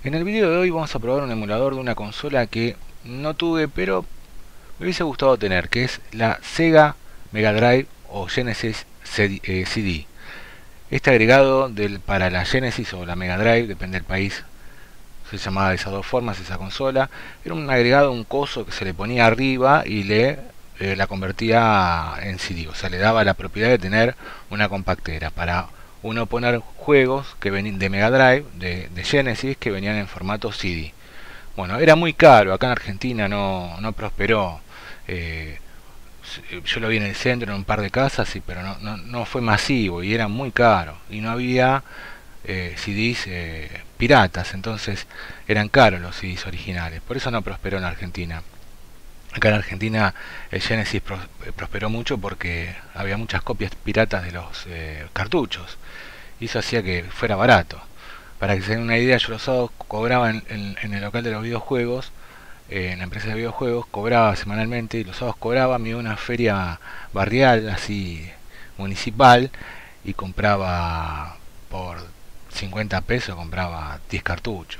En el video de hoy vamos a probar un emulador de una consola que no tuve, pero me hubiese gustado tener, que es la Sega Mega Drive o Genesis CD. Este agregado para la Genesis o la Mega Drive, depende del país, se llamaba de esas dos formas esa consola. Era un agregado, un coso que se le ponía arriba y la convertía en CD, o sea, le daba la propiedad de tener una compactera para uno poner juegos que venían de Mega Drive, de Genesis, que venían en formato CD. Bueno, era muy caro, acá en Argentina no prosperó. eh, yo lo vi en el centro, en un par de casas, sí, pero no fue masivo y era muy caro. Y no había CDs piratas, entonces eran caros los CDs originales. Por eso no prosperó en Argentina. Acá en Argentina el Genesis prosperó mucho porque había muchas copias piratas de los cartuchos. Y eso hacía que fuera barato. Para que se den una idea, yo los sábados cobraba en el local de los videojuegos, en la empresa de videojuegos, cobraba semanalmente y los sábados cobraba, me iba a una feria barrial, así municipal, y compraba por 50 pesos, compraba 10 cartuchos.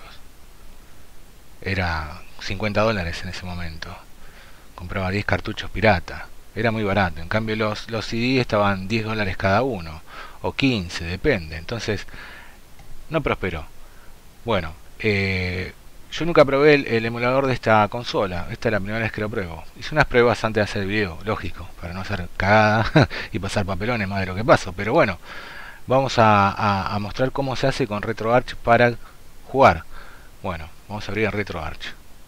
Era $50 en ese momento. Compraba 10 cartuchos pirata. Era muy barato. En cambio los CD estaban $10 cada uno, o 15, depende. Entonces no prosperó. Bueno, yo nunca probé el emulador de esta consola. Esta es la primera vez que lo pruebo. Hice unas pruebas antes de hacer el video, lógico, para no hacer cagada y pasar papelones más de lo que paso. Pero bueno, vamos a mostrar cómo se hace con RetroArch para jugar. Bueno, vamos a abrir el RetroArch.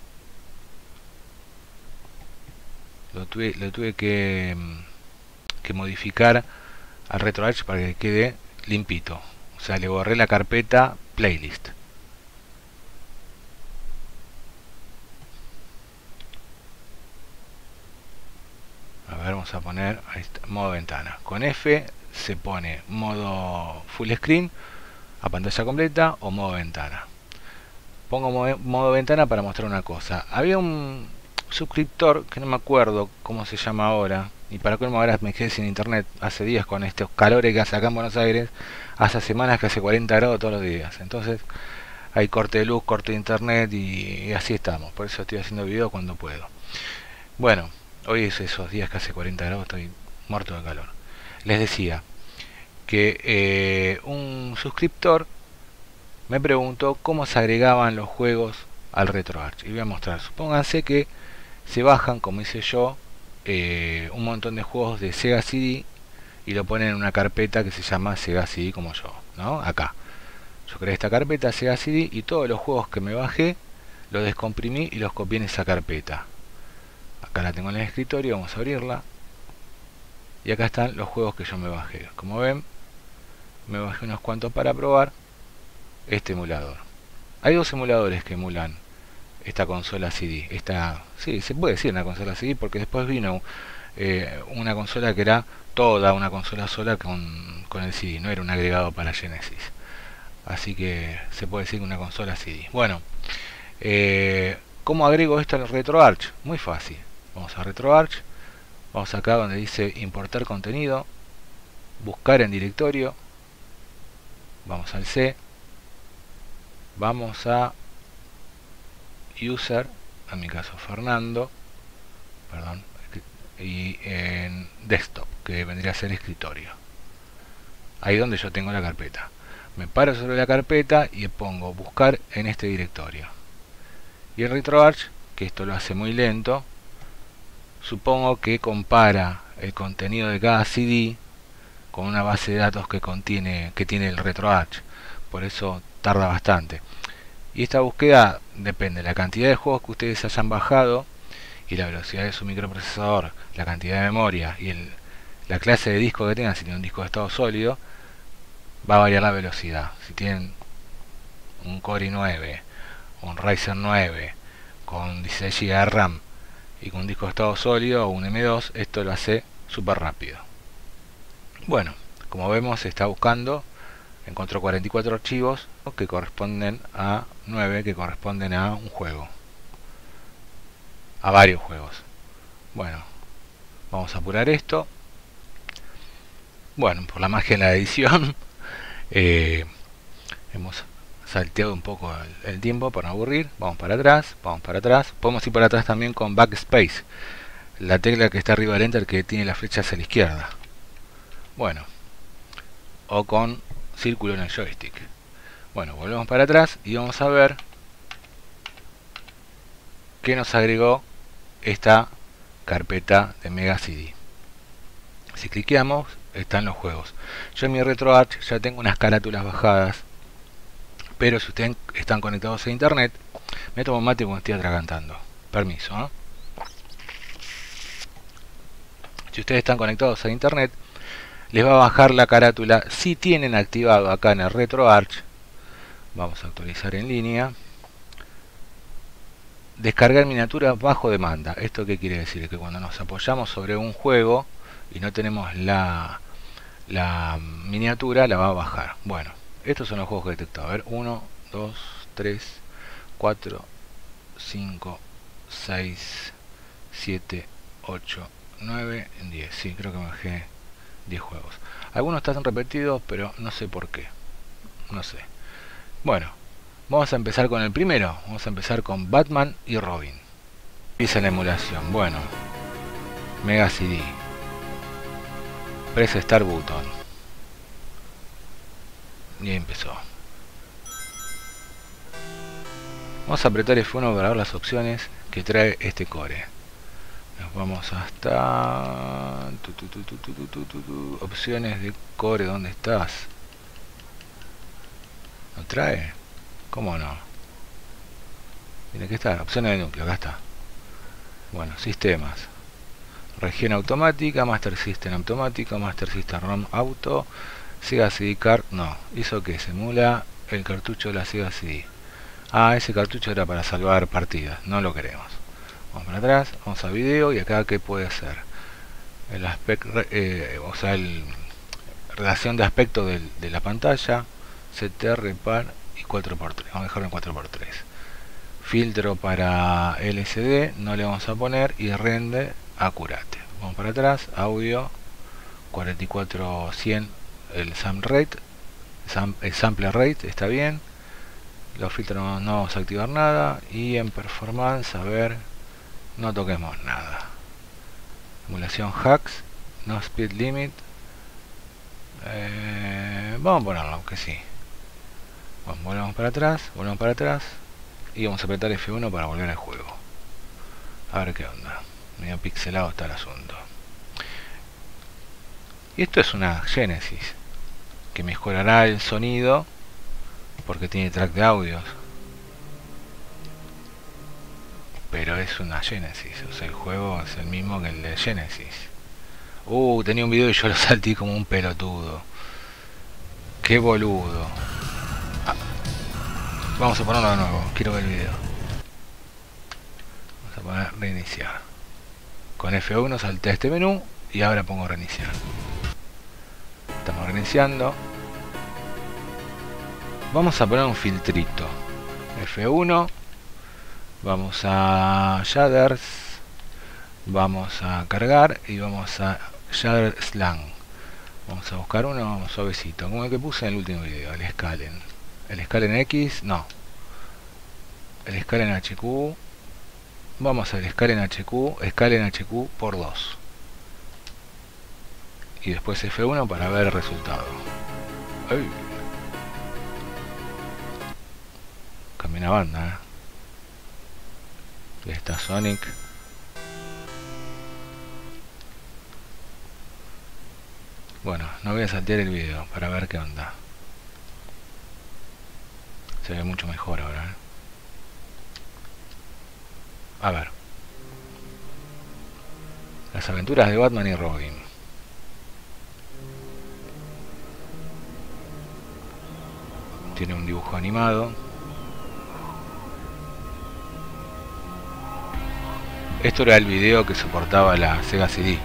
Lo tuve que modificar al RetroArch para que quede limpito. O sea, le borré la carpeta playlist. A ver, vamos a poner ahí está, modo ventana. Con F se pone modo full screen a pantalla completa o modo ventana. Pongo modo ventana para mostrar una cosa. Había un suscriptor que no me acuerdo cómo se llama ahora, y para colmo ahora me quedé sin internet hace días con estos calores que hace acá en Buenos Aires. Hace semanas que hace 40 grados todos los días, entonces hay corte de luz, corte de internet y así estamos. Por eso estoy haciendo video cuando puedo. Bueno, hoy es esos días que hace 40 grados, estoy muerto de calor. Les decía que un suscriptor me preguntó cómo se agregaban los juegos al RetroArch. Y voy a mostrar. Supónganse que se bajan, como hice yo, un montón de juegos de Sega CD y lo ponen en una carpeta que se llama Sega CD como yo, ¿no? Acá. Yo creé esta carpeta Sega CD y todos los juegos que me bajé los descomprimí y los copié en esa carpeta. Acá la tengo en el escritorio, vamos a abrirla. Y acá están los juegos que yo me bajé. Como ven, me bajé unos cuantos para probar este emulador. Hay dos emuladores que emulan esta consola CD. Sí, se puede decir una consola CD porque después vino una consola que era toda una consola sola con el CD. No era un agregado para Genesis. Así que se puede decir una consola CD. Bueno, ¿cómo agrego esto al RetroArch? Muy fácil. Vamos a RetroArch. Vamos acá donde dice importar contenido. Buscar en directorio. Vamos al C. Vamos a user, en mi caso Fernando, perdón, y en desktop, que vendría a ser escritorio. Ahí donde yo tengo la carpeta. Me paro sobre la carpeta y pongo buscar en este directorio. Y el RetroArch, que esto lo hace muy lento, supongo que compara el contenido de cada CD con una base de datos que tiene el RetroArch. Por eso tarda bastante. Y esta búsqueda depende de la cantidad de juegos que ustedes hayan bajado y la velocidad de su microprocesador, la cantidad de memoria y la clase de disco que tengan. Si tienen un disco de estado sólido, va a variar la velocidad. Si tienen un Core i9, un Ryzen 9 con 16 GB de RAM y con un disco de estado sólido o un M2, esto lo hace súper rápido. Bueno, como vemos, se está buscando. Encontró 44 archivos que corresponden a 9 que corresponden a un juego, a varios juegos. Bueno, vamos a apurar esto. Bueno, por la magia de la edición hemos salteado un poco el tiempo para no aburrir. Vamos para atrás, vamos para atrás. Podemos ir para atrás también con backspace, la tecla que está arriba del enter que tiene las flechas a la izquierda. Bueno, o con círculo en el joystick. Bueno, volvemos para atrás y vamos a ver que nos agregó esta carpeta de Mega CD. Si cliqueamos, están los juegos. Yo en mi RetroArch ya tengo unas carátulas bajadas, pero si ustedes están conectados a internet, me tomo mate porque estoy atragantando. Permiso, ¿eh? Si ustedes están conectados a internet, les va a bajar la carátula si tienen activado acá en el RetroArch. Vamos a actualizar en línea. Descargar miniaturas bajo demanda. ¿Esto qué quiere decir? Que cuando nos apoyamos sobre un juego y no tenemos la miniatura, la va a bajar. Bueno, estos son los juegos que he detectado. A ver, 1, 2, 3, 4, 5, 6, 7, 8, 9, 10. Sí, creo que me bajé 10 juegos. Algunos están repetidos, pero no sé por qué. No sé. Bueno, vamos a empezar con el primero. Vamos a empezar con Batman y Robin. Dice la emulación. Bueno, Mega CD. Press Start Button. Y ahí empezó. Vamos a apretar F1 para ver las opciones que trae este core. Nos vamos hasta opciones de core. ¿Dónde estás? ¿No trae? ¿Cómo no? Tiene que estar. Opciones de núcleo. Acá está. Bueno, sistemas. Región automática, Master System automático, Master System ROM auto, Sega CD Card. No. ¿Hizo que se emula el cartucho de la Sega CD? Ah, ese cartucho era para salvar partidas. No lo queremos. Vamos para atrás, vamos a video y acá ¿qué puede ser? El aspecto, o sea, relación de aspecto de la pantalla, CTR, par y 4x3. Vamos a dejarlo en 4x3. Filtro para LCD no le vamos a poner y render acurate. Vamos para atrás, audio 44100, el sample rate está bien. Los filtros no vamos a activar nada y en performance, a ver, no toquemos nada. Emulación hacks, no speed limit. Vamos a ponerlo, aunque sí. Bueno, volvemos para atrás y vamos a apretar F1 para volver al juego. A ver qué onda. Medio pixelado está el asunto. Y esto es una Genesis que mejorará el sonido porque tiene track de audios. Pero es una Genesis, o sea, el juego es el mismo que el de Genesis. Tenía un video y yo lo salté como un pelotudo. Qué boludo. Vamos a ponerlo de nuevo, quiero ver el video. Vamos a poner reiniciar. Con F1 salté a este menú y ahora pongo reiniciar. Estamos reiniciando. Vamos a poner un filtrito. F1. Vamos a shaders. Vamos a cargar y vamos a shader slang. Vamos a buscar uno suavecito, como el que puse en el último video, el Scalen. El Scalen X, no. El Scalen HQ. Vamos al Scalen HQ por 2. Y después F1 para ver el resultado. ¡Ay! Cambié una banda, Ahí está Sonic. Bueno, no voy a saltear el video para ver qué onda. Se ve mucho mejor ahora, A ver. Las aventuras de Batman y Robin. Tiene un dibujo animado. Esto era el video que soportaba la Sega CD.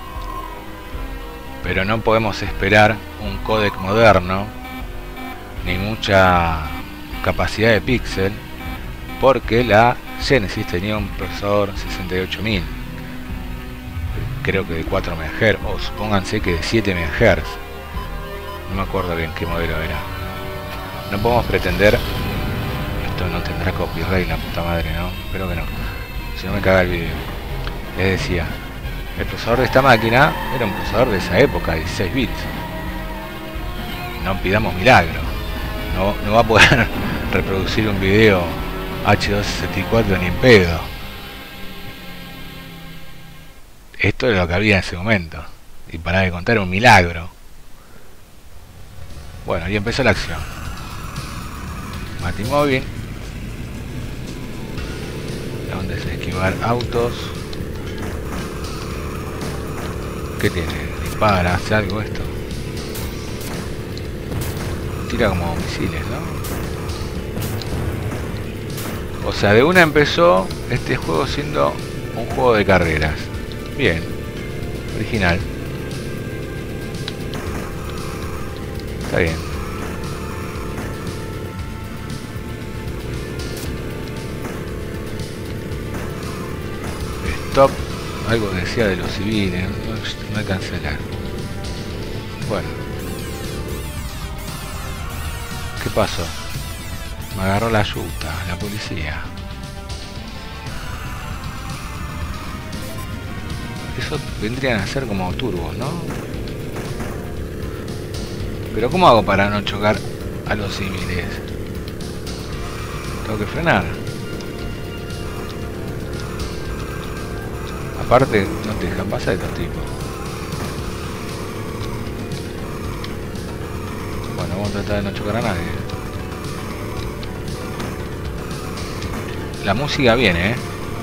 Pero no podemos esperar un códec moderno ni mucha capacidad de píxel porque la Genesis tenía un procesador 68000, creo que de 4 MHz, o supónganse que de 7 MHz, no me acuerdo bien qué modelo era. No podemos pretender... Esto no tendrá copyright, la puta madre, ¿no? Espero que no. Si no me caga el video. Les decía, el procesador de esta máquina era un procesador de esa época, 16 bits. No pidamos milagro. No va a poder reproducir un video H264 ni en pedo. Esto es lo que había en ese momento. Y para de contar, un milagro. Bueno, y empezó la acción. Batimóvil. Donde es esquivar autos. ¿Qué tiene? Dispara, hace algo esto. Tira como misiles, ¿no? O sea, de una empezó este juego siendo un juego de carreras. Bien. Original. Está bien. Stop. Algo decía de los civiles. No hay cancelar. Bueno. ¿Qué pasó? Me agarró la yuta, la policía. Eso vendrían a ser como turbos, ¿no? Pero ¿cómo hago para no chocar a los civiles? Tengo que frenar. Aparte, no te dejan pasar estos tipos. Bueno, vamos a tratar de no chocar a nadie. La música viene,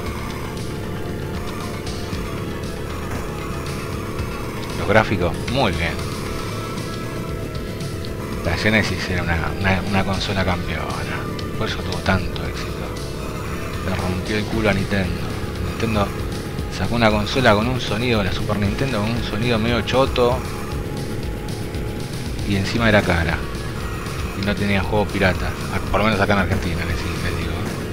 Los gráficos, muy bien. La Genesis era una consola campeona. Por eso tuvo tanto éxito. Le rompió el culo a Nintendo. Nintendo sacó una consola con un sonido, la Super Nintendo, con un sonido medio choto. Y encima era cara. Y no tenía juegos piratas. Por lo menos acá en Argentina, les digo.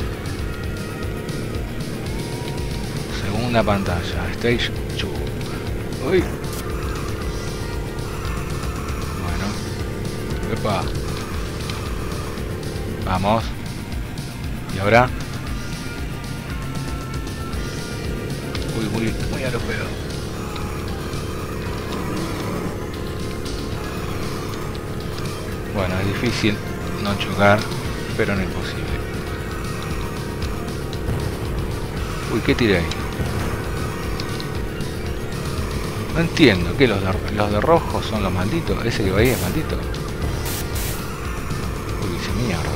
Segunda pantalla. Stage 2. Uy. Bueno. Epa. Vamos. Y ahora. Muy a lo pedo. Bueno, es difícil no chocar, pero no es imposible. Uy, ¿qué tiré ahí? No entiendo, ¿qué? ¿Los de rojo son los malditos? ¿Ese que va ahí es maldito? Uy, dice mierda.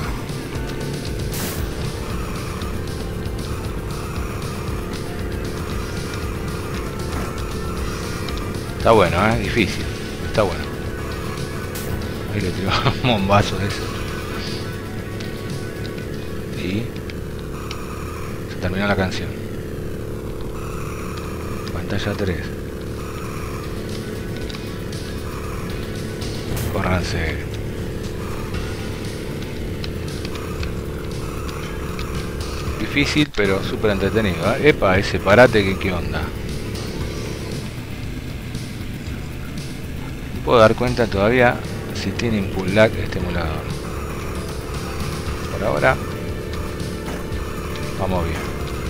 Está bueno, difícil. Está bueno. Ahí le tiró un bombazo de eso. Y se terminó la canción. Pantalla 3. Córranse. Difícil pero súper entretenido. Epa, ese parate, ¿qué onda? Puedo dar cuenta todavía si tiene input lag este emulador. Por ahora vamos bien.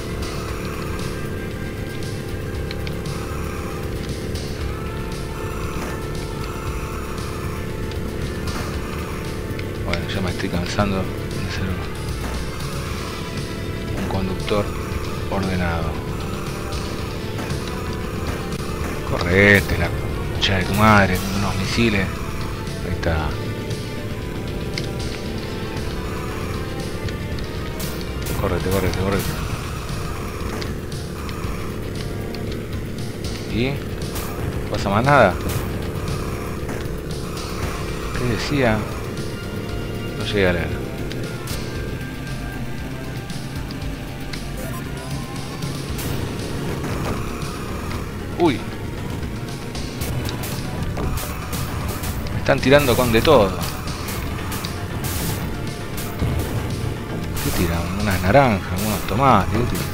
Bueno, ya me estoy cansando de ser un conductor ordenado. Correte, la concha de tu madre, unos misiles. Ahí está. Correte. ¿Y? ¿No pasa más nada? ¿Qué decía? No llegué a leer. Uy. Me están tirando con de todo. ¿Qué tiran? Unas naranjas, unos tomates. ¿Qué tiran?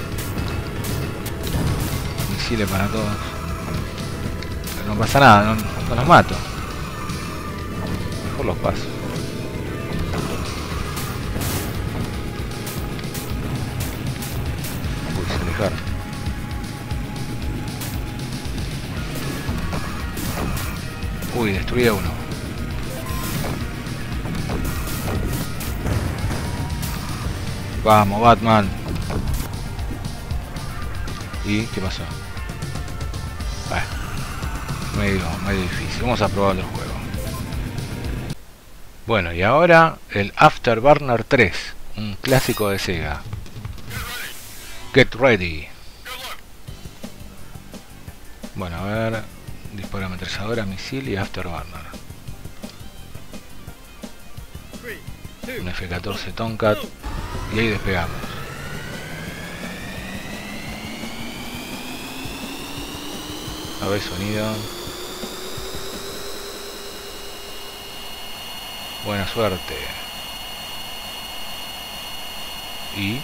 Misiles para todos. Pero no pasa nada, no los mato. Mejor los paso. fijar. Uy, destruí a uno. Vamos, Batman. ¿Y qué pasó? Medio difícil. Vamos a probar otro juego. Bueno, y ahora el Afterburner 3, un clásico de Sega. Get ready. Bueno, a ver. Disparo ametralladora, misil y Afterburner. Un F-14 Tomcat. Y ahí despegamos. A ver sonido. Buena suerte. Y...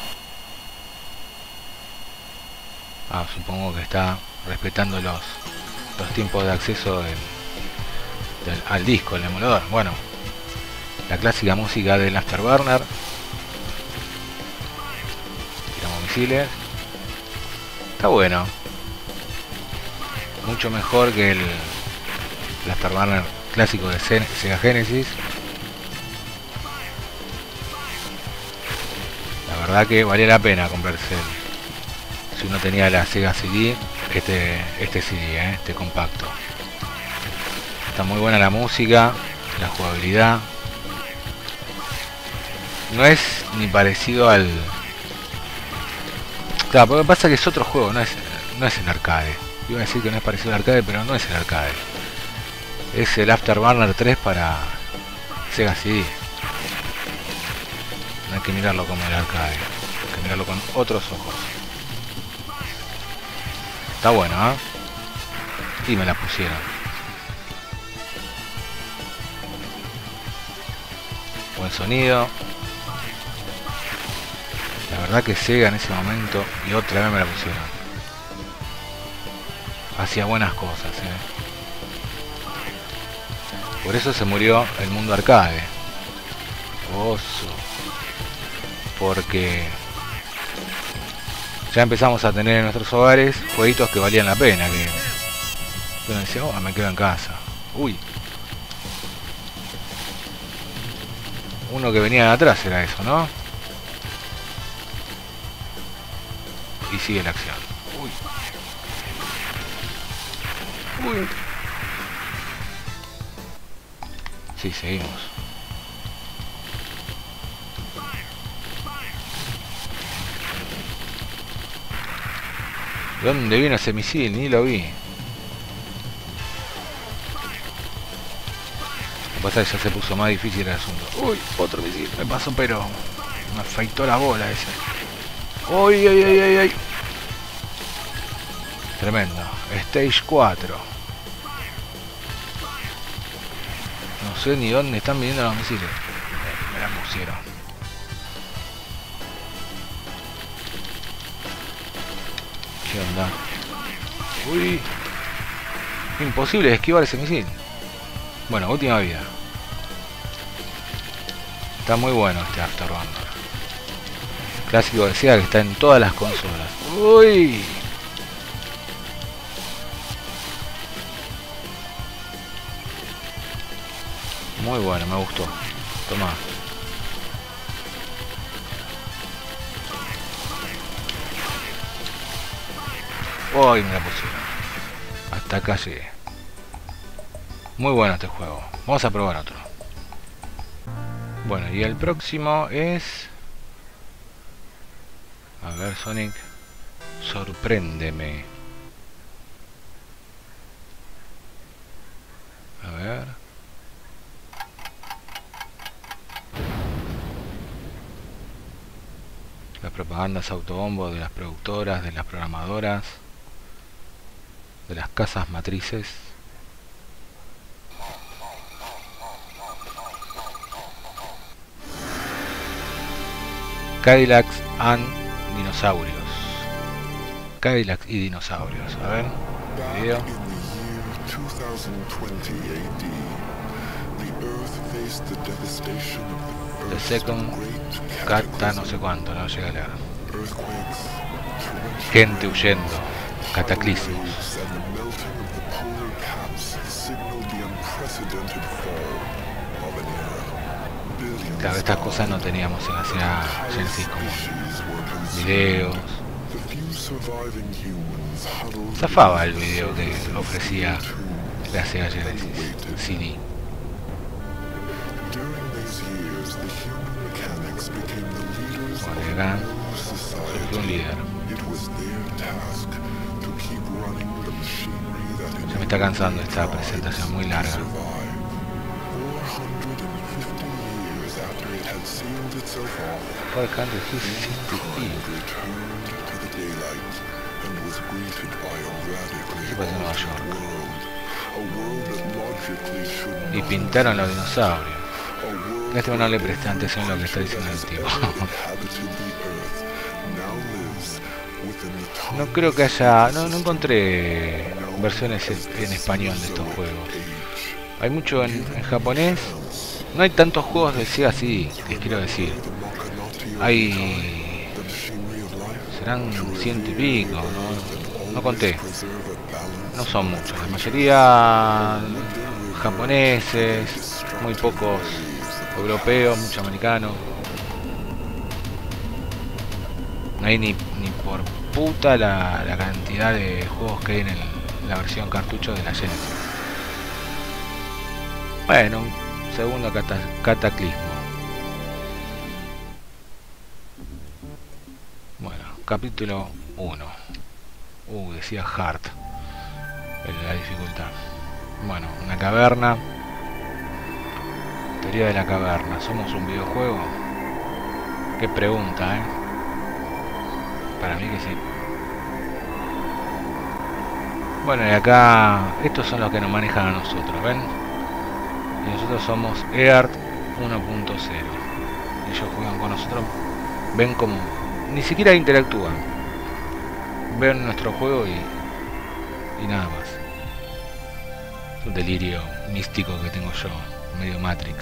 supongo que está respetando los tiempos de acceso al disco, el emulador. Bueno, la clásica música del Afterburner. Tiramos misiles. Está bueno. Mucho mejor que el Afterburner clásico de Sega Genesis. La verdad que valía la pena comprarse si uno tenía la Sega CD, este CD, este compacto. Está muy buena la música, la jugabilidad. No es ni parecido al... Claro, porque pasa que es otro juego, no es el arcade. Iba a decir que no es parecido al arcade, pero no es el arcade. Es el Afterburner 3 para Sega CD. No hay que mirarlo como el arcade, hay que mirarlo con otros ojos. Está bueno, ¿eh? Y me la pusieron. Buen sonido. La verdad que Sega en ese momento, y otra vez me la pusieron, hacía buenas cosas, ¿eh? Por eso se murió el mundo arcade. Oso. Porque ya empezamos a tener en nuestros hogares jueguitos que valían la pena, que uno decía, oh, me quedo en casa. Uy, uno que venía de atrás era eso, ¿no? Y sigue la acción. Uy. Sí, seguimos. ¿De dónde vino ese misil? Ni lo vi. Lo que pasa es que ya se puso más difícil el asunto. Uy, otro misil. Me pasó, pero me afeitó la bola ese. Uy, ay, ay, ay, ay. Tremendo. Stage 4. No sé ni dónde están viniendo los misiles. Me la pusieron. ¿Qué onda? Uy. Imposible esquivar ese misil. Bueno, última vida. Está muy bueno este Afterburner. Clásico de Sega que está en todas las consolas. Uy. Muy bueno, me gustó. Toma. Uy, me la pusieron. Hasta acá llegué. Muy bueno este juego. Vamos a probar otro. Bueno, y el próximo es... A ver, Sonic. Sorpréndeme. A ver. Las propagandas autobombo de las productoras, de las programadoras, de las casas matrices. Cadillacs and dinosaurios. Cadillacs y dinosaurios. A ver, video. The second Cata no sé cuánto, no llega a leer. gente huyendo, cataclismos. Claro, estas cosas no teníamos en la Sega Genesis, como videos. Zafaba el video que ofrecía la Sega Genesis CD. Bueno, acá surgió un líder. Ya me está cansando esta presentación muy larga. ¿Qué pasa en Nueva York? Y pintaron los dinosaurios. Este no le presté atención a lo que está diciendo el tipo. No creo que haya... No encontré versiones en español de estos juegos. Hay mucho en japonés. No hay tantos juegos de Sega así, les quiero decir. Hay... serán 100 y pico, no conté. No son muchos, la mayoría japoneses, muy pocos europeos, muchos americanos. No hay ni por puta la cantidad de juegos que hay en la versión cartucho de la Genesis. Bueno, segundo cataclismo. Bueno, capítulo 1. Decía Hard en la dificultad. Bueno, una caverna. Teoría de la caverna. ¿Somos un videojuego? Qué pregunta, ¿eh? Para mí que sí. Bueno, y acá estos son los que nos manejan a nosotros, ¿ven? Y nosotros somos EART 1.0. Ellos juegan con nosotros. Ven como... ni siquiera interactúan. Ven nuestro juego y nada más. Es un delirio místico que tengo yo, medio Matrix.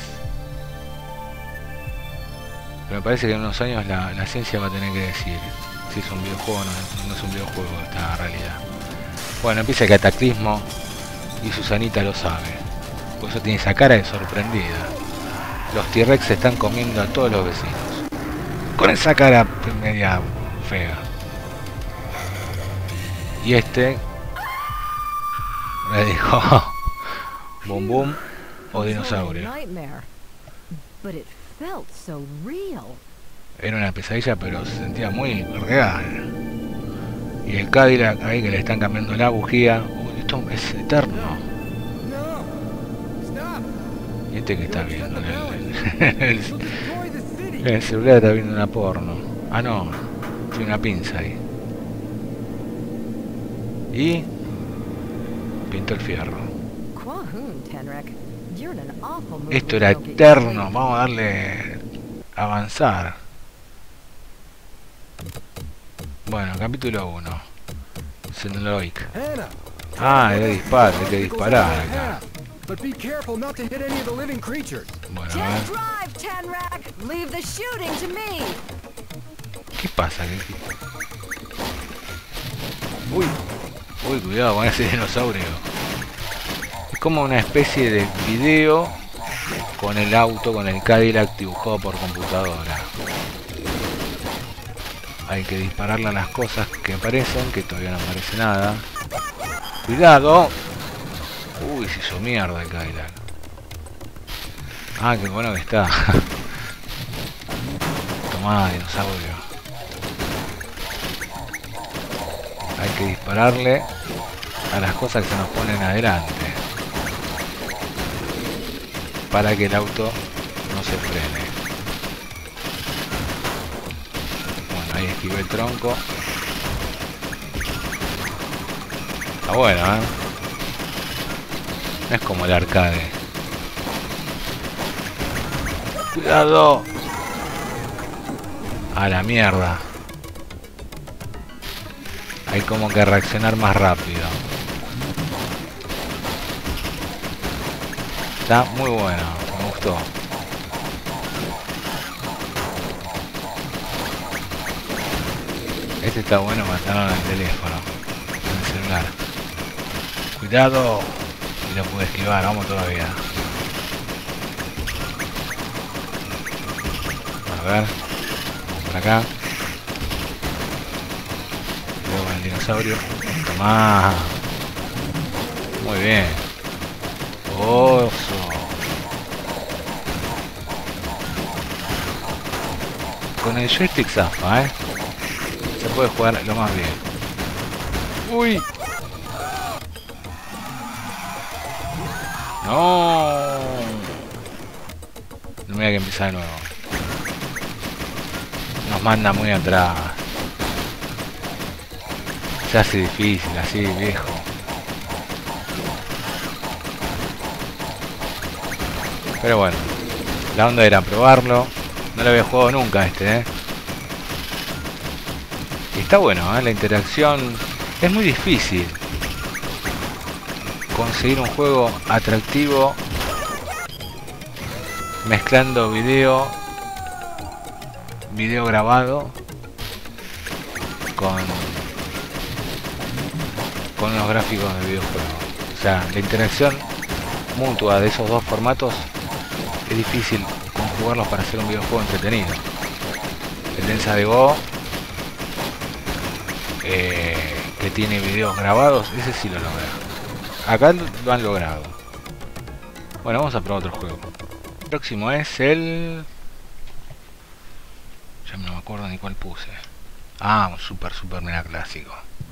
Pero me parece que en unos años la ciencia va a tener que decir si es un videojuego o no es un videojuego esta realidad. Bueno, empieza el cataclismo y Susanita lo sabe. Por eso tiene esa cara de sorprendida. Los T-Rex se están comiendo a todos los vecinos. Con esa cara media fea. Y este le dijo Boom Boom o dinosaurio. Era una pesadilla, pero se sentía muy real. Y el Cadillac ahí que le están cambiando la bujía. Uy, esto es eterno. Y este que está viendo en el celular está viendo una porno. Ah, no, tiene una pinza ahí. Y pintó el fierro. Esto era eterno. Vamos a darle avanzar. Bueno, capítulo 1. Xenoloic. Ah, hay que disparar acá. Bueno, a ver. ¿Qué pasa? Uy, cuidado con ese dinosaurio. Es como una especie de video con el auto, con el Cadillac dibujado por computadora. Hay que dispararle a las cosas que aparecen, que todavía no aparece nada. ¡Cuidado! Uy, se hizo mierda el Cadillac. Ah, qué bueno que está. Tomá, dinosaurio. Hay que dispararle a las cosas que se nos ponen adelante. Para que el auto no se frene. Bueno, ahí esquivé el tronco. Está bueno, ¿eh? No es como el arcade. ¡Cuidado! A la mierda. Hay como que reaccionar más rápido. Está muy bueno, me gustó. Este está bueno matarlo en el teléfono, en el celular. Cuidado. Y lo pude esquivar, vamos todavía. A ver. Vamos por acá. Luego con el dinosaurio. Tomá. Muy bien. Oso. Con el joystick zafa, se puede jugar lo más bien. Uy. No. No me voy a que empezar de nuevo. Nos manda muy atrás. Se hace difícil así, viejo. Pero bueno, la onda era probarlo. No lo había jugado nunca este, Y está bueno, la interacción. Es muy difícil conseguir un juego atractivo mezclando video grabado con unos gráficos de videojuego. O sea, la interacción mutua de esos dos formatos es difícil conjugarlos para hacer un videojuego entretenido. El Densa de Go, que tiene videos grabados, ese sí lo logra. Acá lo han logrado. Bueno, vamos a probar otro juego. El próximo es el... ya no me acuerdo ni cuál puse. Ah, un super mega clásico.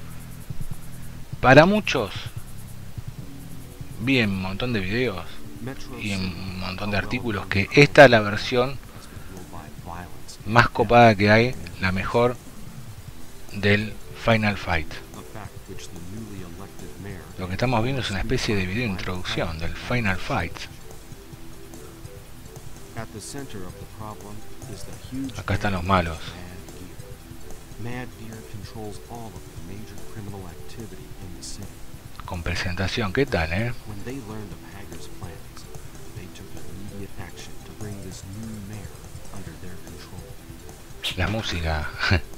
Para muchos, vi en un montón de videos y en un montón de artículos que esta es la versión más copada que hay, la mejor del Final Fight. Lo que estamos viendo es una especie de video introducción del Final Fight. Acá están los malos. Con presentación, ¿qué tal, La música.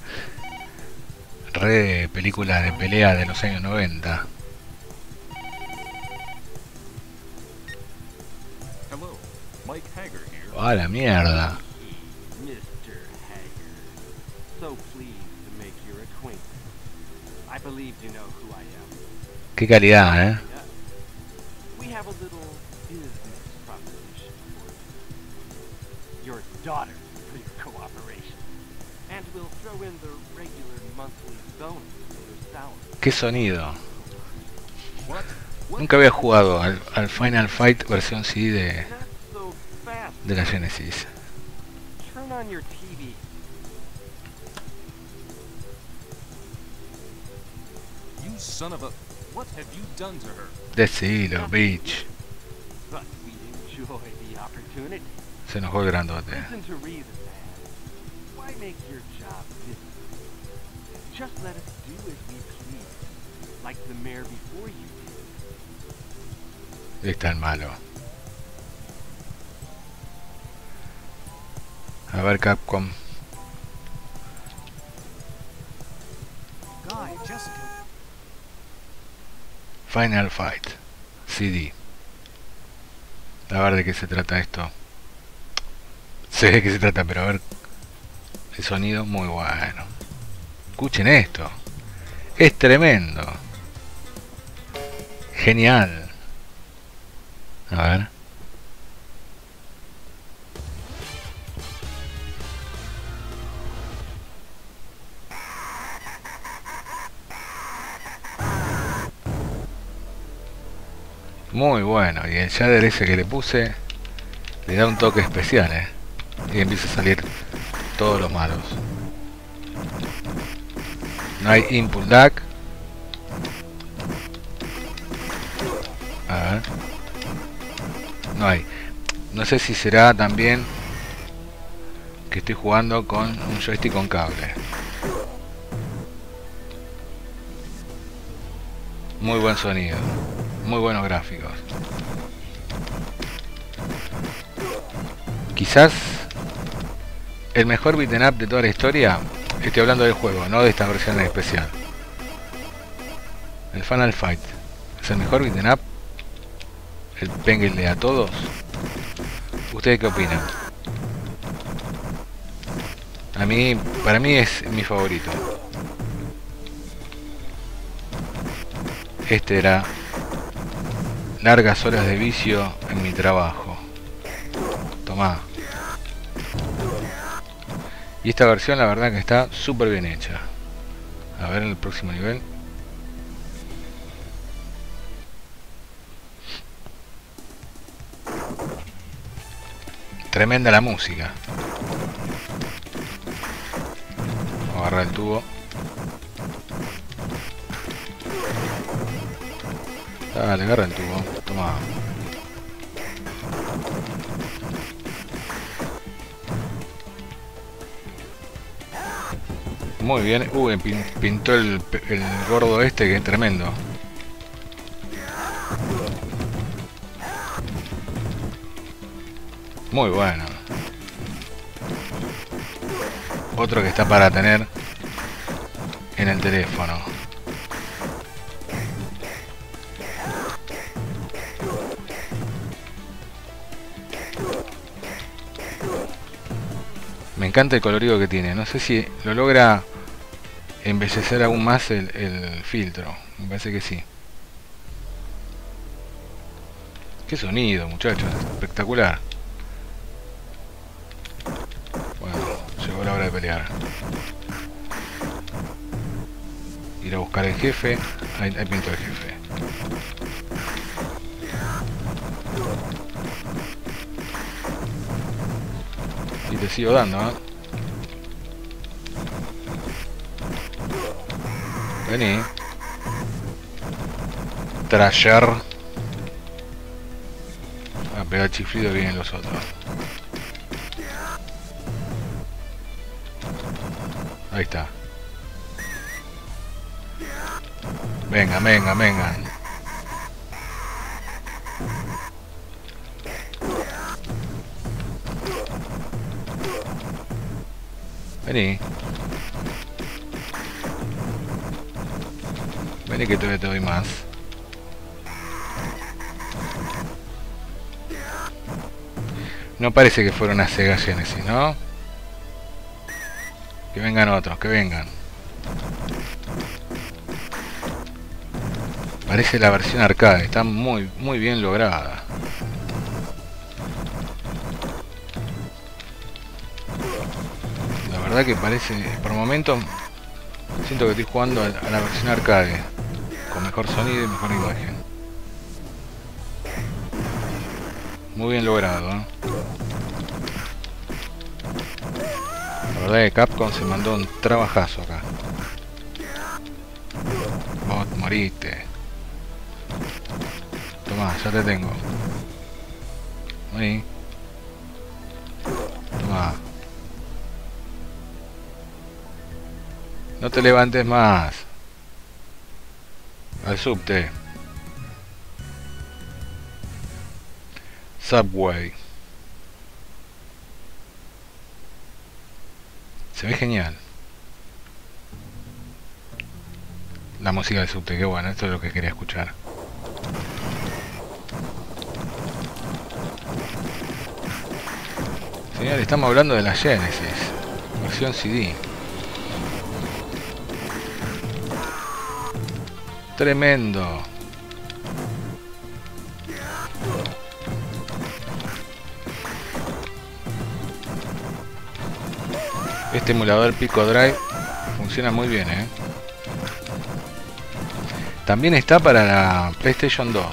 Re película de pelea de los años 90. ¡Ah, la mierda! ¡Qué calidad, ¡Qué sonido! Nunca había jugado al Final Fight versión CD de la Genesis. Decilo, bitch. Se enojó el grandote. Ahí está el malo. A ver, Capcom. Final Fight CD. A ver de qué se trata esto. Sé de qué se trata, pero a ver. El sonido muy bueno. Escuchen esto. Es tremendo. Genial. A ver. Muy bueno. Y el shader ese que le puse le da un toque especial, y empieza a salir todos los malos. No hay input lag. A ver. No hay. No sé si será también que estoy jugando con un joystick con cable. Muy buen sonido. Muy buenos gráficos. Quizás el mejor beat'em up de toda la historia Estoy hablando del juego, no de esta versión en especial. El Final Fight es el mejor beat'em up. El penguele a todos. ¿Ustedes qué opinan? Para mí es mi favorito. Este era largas horas de vicio en mi trabajo. Tomá. Y esta versión la verdad que está súper bien hecha. A ver en el próximo nivel. Tremenda la música. Vamos a agarrar el tubo. Dale, agarra el tubo. Toma. Muy bien. Pintó el gordo este que es tremendo. Muy bueno. Otro que está para tener en el teléfono. Me encanta el colorido que tiene. No sé si lo logra embellecer aún más el filtro. Me parece que sí. Qué sonido, muchachos. Espectacular. Bueno, llegó la hora de pelear. Ir a buscar el jefe. Ahí pinto el jefe. Y te sigo dando, ¿eh? Vení. Trasher. A pegar el chiflido bien los otros. Ahí está. Venga, venga, venga. Vení. Vení que todavía te doy más. No parece que fuera una Sega Genesis, ¿no? Que vengan otros, que vengan. Parece la versión arcade, está muy bien lograda. La verdad que parece, por momentos siento que estoy jugando a la versión arcade, con mejor sonido y mejor imagen. Muy bien logrado, ¿eh? La verdad que Capcom se mandó un trabajazo acá. Vos moriste. Tomá, ya te tengo. Vení. Tomá. No te levantes más. Al subte. Subway. Se ve genial. La música del subte, qué bueno, esto es lo que quería escuchar. Señor, estamos hablando de la Genesis, versión CD. Tremendo. Este emulador Pico Drive funciona muy bien, ¿eh? También está para la PlayStation 2.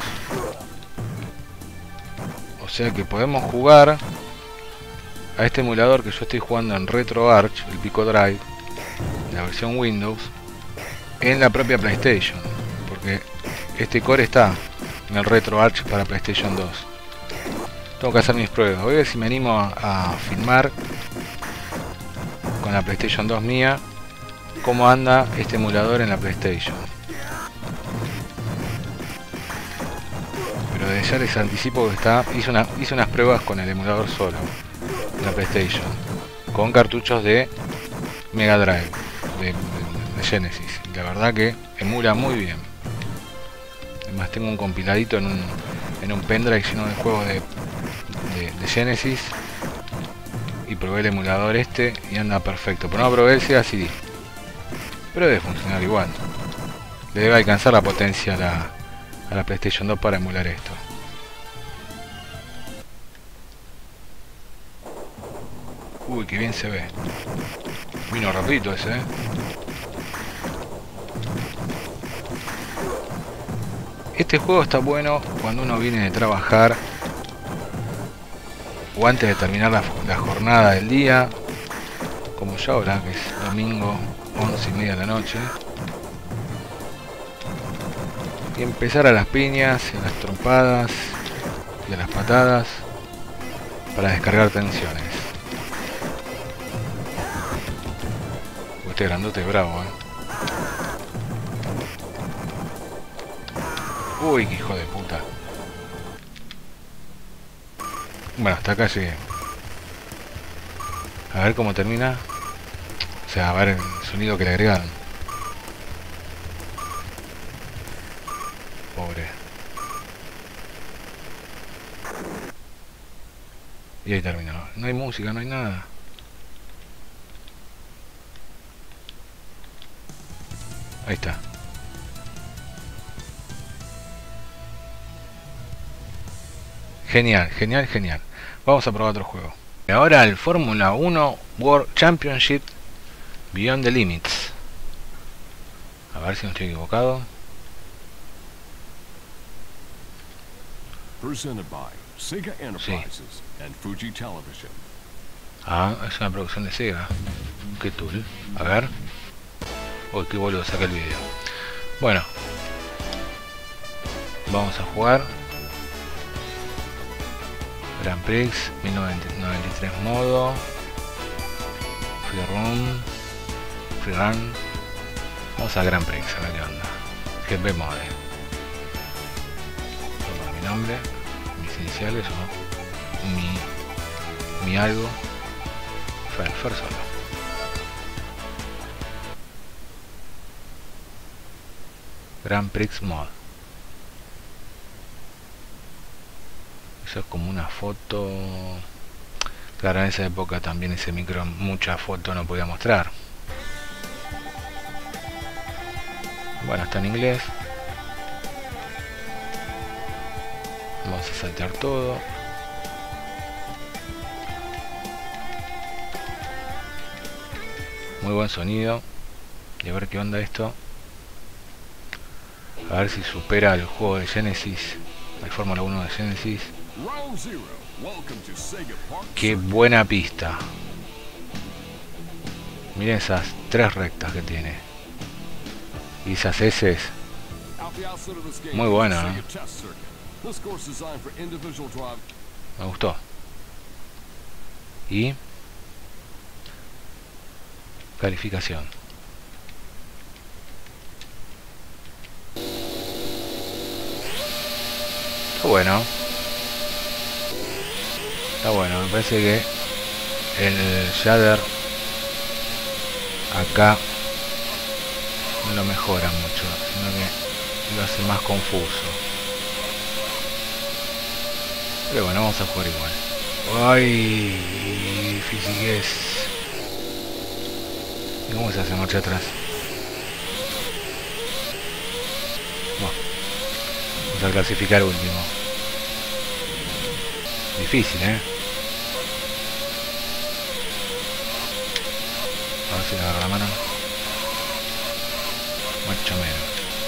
O sea que podemos jugar a este emulador que yo estoy jugando en RetroArch, el Pico Drive, la versión Windows, en la propia PlayStation. Porque este core está en el RetroArch para PlayStation 2. Tengo que hacer mis pruebas. Voy a ver si me animo a filmar con la PlayStation 2 mía cómo anda este emulador en la PlayStation. Pero desde ya les anticipo que hice unas pruebas con el emulador solo en la PlayStation, con cartuchos de Mega Drive de Genesis. La verdad que emula muy bien. Además tengo un compiladito en un pendrive lleno de juegos de Genesis. Y probé el emulador este y anda perfecto. Pero no probé el Sega CD. Pero debe funcionar igual. Le debe alcanzar la potencia a la PlayStation 2 para emular esto. Uy, que bien se ve. Vino rapidito ese, ¿eh? Este juego está bueno cuando uno viene de trabajar o antes de terminar la jornada del día, como ya ahora, que es domingo 11:30 de la noche, y empezar a las piñas, a las trompadas y a las patadas para descargar tensiones. Este grandote es bravo, Uy, qué hijo de puta. Bueno, hasta acá llegué. A ver cómo termina. O sea, a ver el sonido que le agregaron. Pobre. Y ahí terminó. No hay música, no hay nada. Ahí está. Genial, genial, genial. Vamos a probar otro juego. Y ahora el Fórmula 1 World Championship Beyond the Limits. A ver si no estoy equivocado. Presented by Sega Enterprises and Fuji Television. Ah, es una producción de Sega. Qué tool. A ver. Uy, qué boludo, saca el video. Bueno. Vamos a jugar. Grand Prix 1993 modo. Free Run. Vamos a Grand Prix, a ver qué onda. GP Mode. Toma mi nombre, mis iniciales o mi algo. Fer solo. Grand Prix Mode. Eso es como una foto. Claro, en esa época también ese micro mucha foto no podía mostrar. Bueno, está en inglés. Vamos a saltar todo. Muy buen sonido. Y a ver qué onda esto. A ver si supera el juego de Genesis, el Fórmula 1 de Genesis. Qué buena pista. Miren esas 3 rectas que tiene. Y esas S. Muy bueno, ¿eh? Me gustó. Y calificación. Está bueno. Está bueno, me parece que el shader acá no lo mejora mucho, sino que lo hace más confuso. Pero bueno, vamos a jugar igual. ¡Ay! Difícil que es. ¿Y cómo se hace marcha atrás? Bueno, vamos a clasificar último. Difícil, ¿eh? A ver si le agarro la mano. Mucho menos.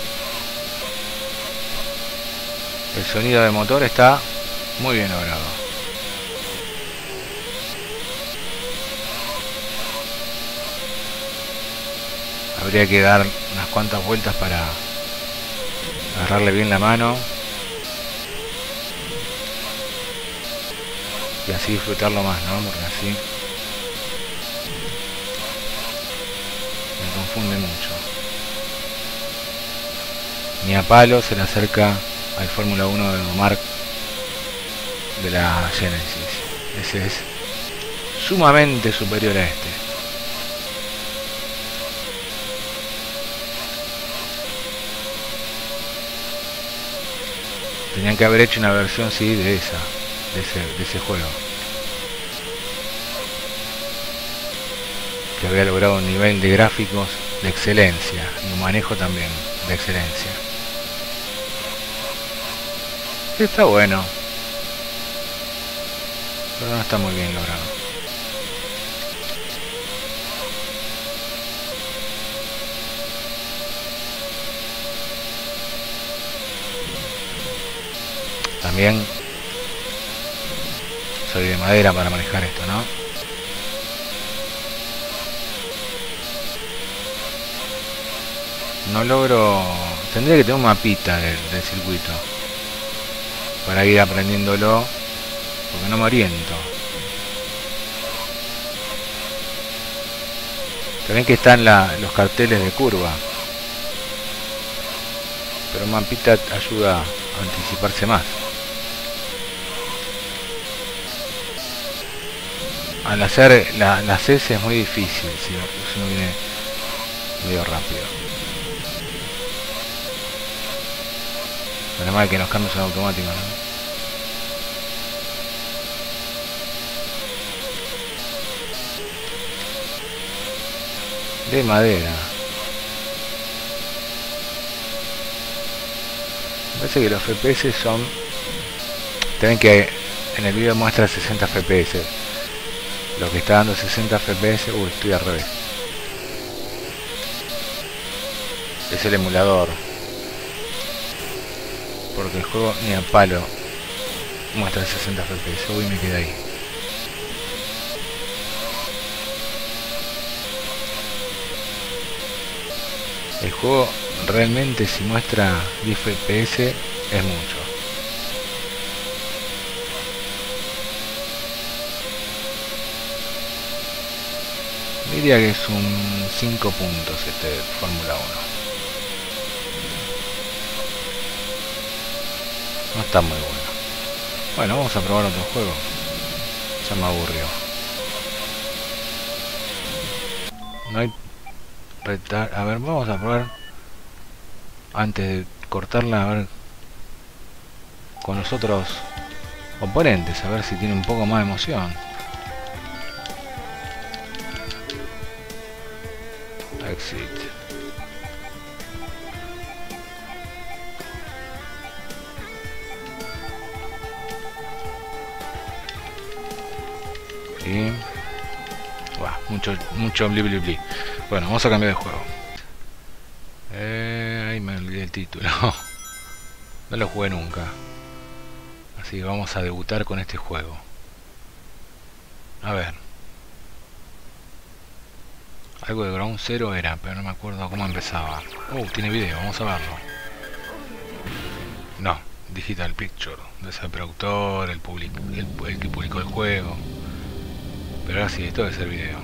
El sonido del motor está muy bien logrado. Habría que dar unas cuantas vueltas para agarrarle bien la mano y así disfrutarlo más, ¿no? Porque así me confunde mucho. Ni a palo se le acerca al Fórmula 1 de Omar de la Genesis. Ese es sumamente superior a este. Tenían que haber hecho una versión, sí, de esa, de ese juego. Que había logrado un nivel de gráficos de excelencia y un manejo también de excelencia. Está bueno, pero no está muy bien logrado. También soy de madera para manejar esto, ¿no? No logro... Tendría que tener un mapita del circuito para ir aprendiéndolo, porque no me oriento. También que están los carteles de curva, pero un mapita ayuda a anticiparse más. Al hacer las S es muy difícil si uno viene medio rápido. Lo mal que los cambios son automáticos, ¿no? De madera. Me parece que los FPS son... También que en el video muestra 60 FPS. Lo que está dando 60 FPS... Uy, estoy al revés. Es el emulador. Porque el juego ni a palo muestra 60 FPS. Uy, me quedé ahí. El juego realmente, si muestra 10 FPS, es mucho. Diría que es un 5 puntos este Fórmula 1. No está muy bueno. Bueno, vamos a probar otro juego. Ya me aburrió. No hay... A ver, vamos a probar antes de cortarla, a ver con los otros oponentes, a ver si tiene un poco más de emoción. Exit. Y mucho bli bli bli. Bueno, vamos a cambiar de juego. Ahí me olvidé el título. No lo jugué nunca. Así que vamos a debutar con este juego. A ver. Algo de Ground Zero era, pero no me acuerdo cómo empezaba. Tiene video, vamos a verlo. No, Digital Picture. De ese productor, el que publicó el juego. Pero ahora sí, esto debe ser video.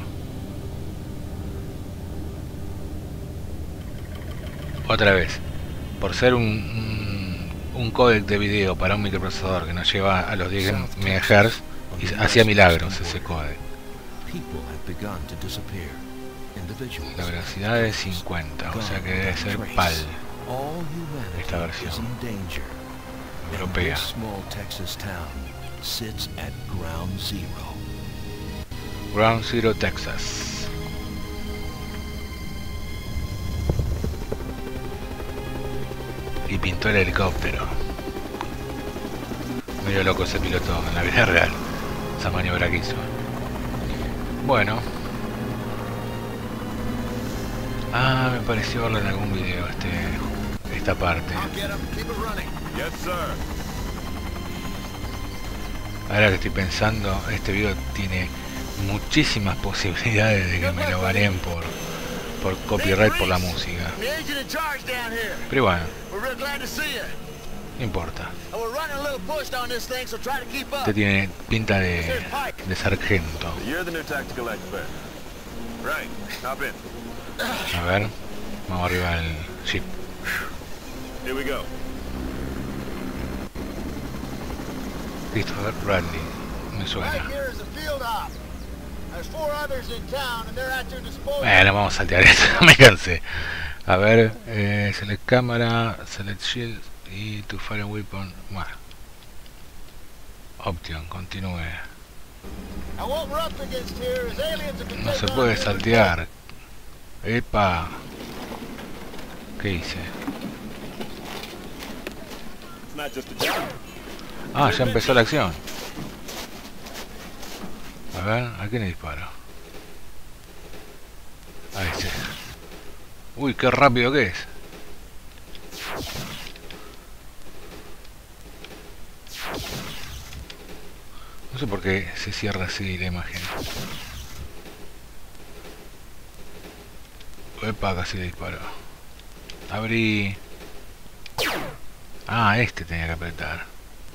Otra vez, por ser un códec de video para un microprocesador que nos lleva a los 10 MHz, hacía milagros ese códec. La velocidad es 50, o sea que debe ser PAL esta versión europea. Ground Zero, Texas. Y pintó el helicóptero. Medio loco ese piloto en la vida real. Esa maniobra que hizo. Bueno. Me pareció verlo en algún video esta parte. Ahora que estoy pensando, este video tiene muchísimas posibilidades de que me lo baneen por copyright por la música. Pero bueno, no importa. Este tiene pinta de sargento. A ver, vamos arriba del jeep. Christopher Bradley, me suena. Bueno, vamos a saltear eso, me cansé. A ver, select cámara, select shield Y tu fire weapon. Bueno. Option, continúe. No se puede saltear. Epa. ¿Qué hice? Ah, ya empezó la acción. A ver, ¿a quién le disparo? A este. Uy, qué rápido que es. No sé por qué se cierra así la imagen. Epa, casi le disparo. Abrí. Ah, este tenía que apretar.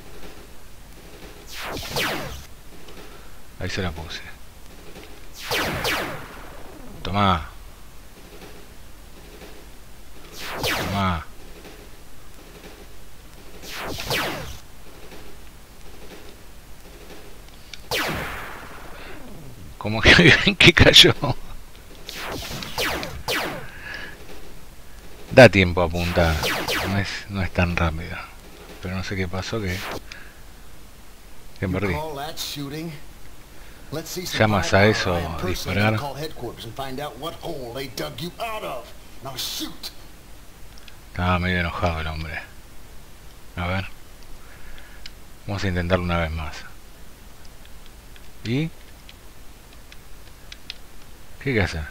Ahí se la puse. Tomá. Tomá. Como que cayó. Da tiempo a apuntar. No es tan rápido. Pero no sé qué pasó que perdí. ¿Llamas a eso disparar? Estaba medio enojado el hombre. A ver. Vamos a intentarlo una vez más. ¿Y? ¿Qué hay que hacer?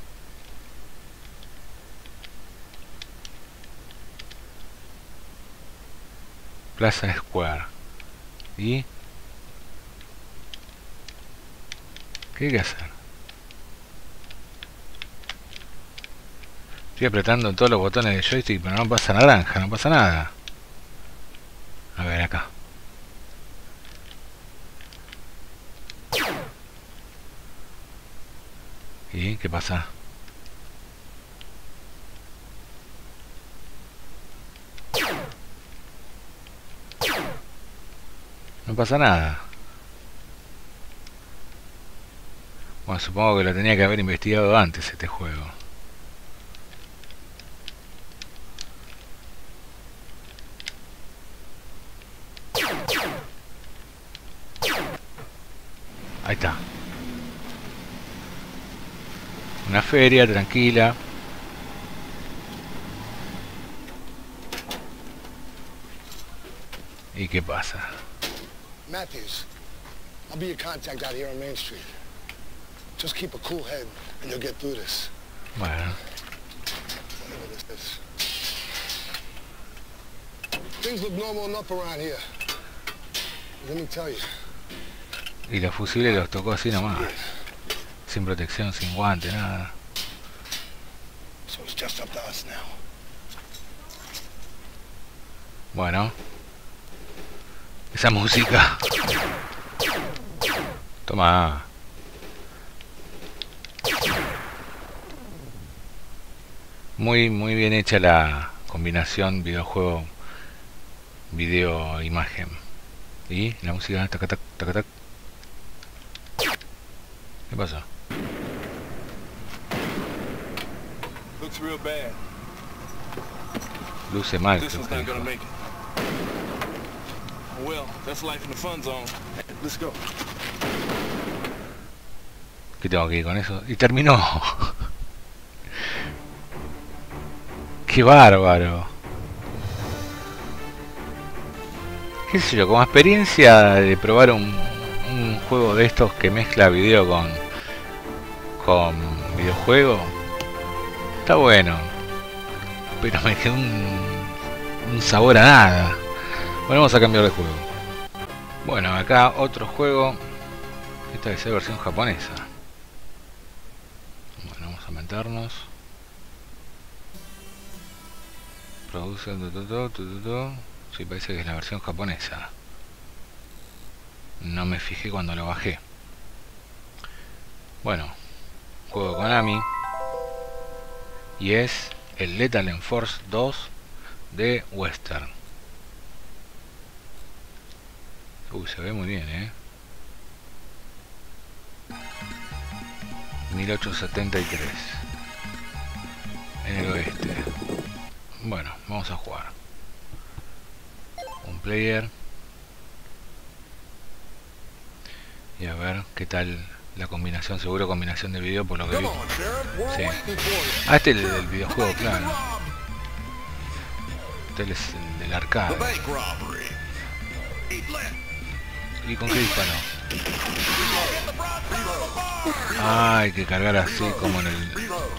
Plaza Square. ¿Y? ¿Qué hay que hacer? Estoy apretando todos los botones de joystick, pero no pasa naranja, no pasa nada. A ver, acá. ¿Y qué pasa? No pasa nada. Bueno, supongo que lo tenía que haber investigado antes este juego. Ahí está. Una feria tranquila. ¿Y qué pasa? Matthews, I'll be your contact out here on Main Street. Just keep a cool head and you'll get through this. Bueno. Whatever this is. Things look normal enough around here. Let me tell you. Y los fusiles los tocó así nomás. Sin protección, sin guante, nada. So it's just up to us now. Bueno. Esa música. Toma. Muy bien hecha la combinación videojuego, video, imagen. Y la música, tac, tac, tac, tac. ¿Qué pasó? Looks real bad. Luce mal, This creo one's que not dijo. gonna make it. Well, that's life in the fun zone. Let's go. ¿Qué tengo que ir con eso? Y terminó. ¡Qué bárbaro! ¿Qué sé yo? Como experiencia de probar un juego de estos que mezcla video con videojuego, está bueno. Pero me quedó un sabor a nada. Bueno, vamos a cambiar de juego. Bueno, acá otro juego. Esta debe ser versión japonesa. Bueno, vamos a meternos. Produce sí, parece que es la versión japonesa. No me fijé cuando lo bajé. Bueno, juego de Konami. Y es el Lethal Enforce 2 de Western. Se ve muy bien, 1873 en el oeste. Bueno, vamos a jugar. player. Y a ver qué tal la combinación, seguro combinación de video por lo que vi. Sí. Ah, este es el del videojuego, claro. Este es el del arcade. ¿Y con qué disparó? Ah, hay que cargar así como en el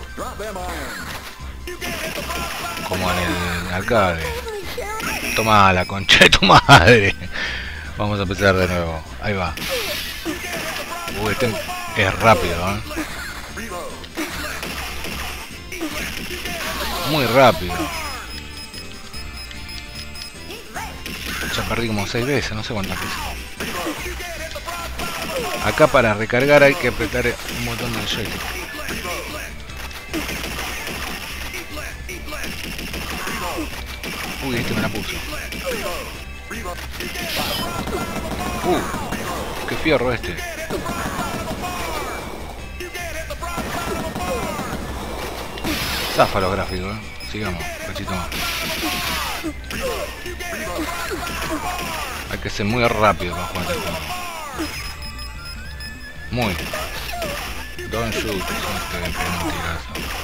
arcade. Toma la concha de tu madre. Vamos a empezar de nuevo. Ahí va. Uy, este es rápido, ¿eh? Muy rápido. Ya perdí como 6 veces, no sé cuántas veces. Acá para recargar hay que apretar un botón del joystick. Uy, este me la puso. Qué fierro este. Zafa los gráficos, sigamos, un cachito más. Hay que ser muy rápido para jugar este juego. Muy. Don't shoot, son ustedes que no tiras.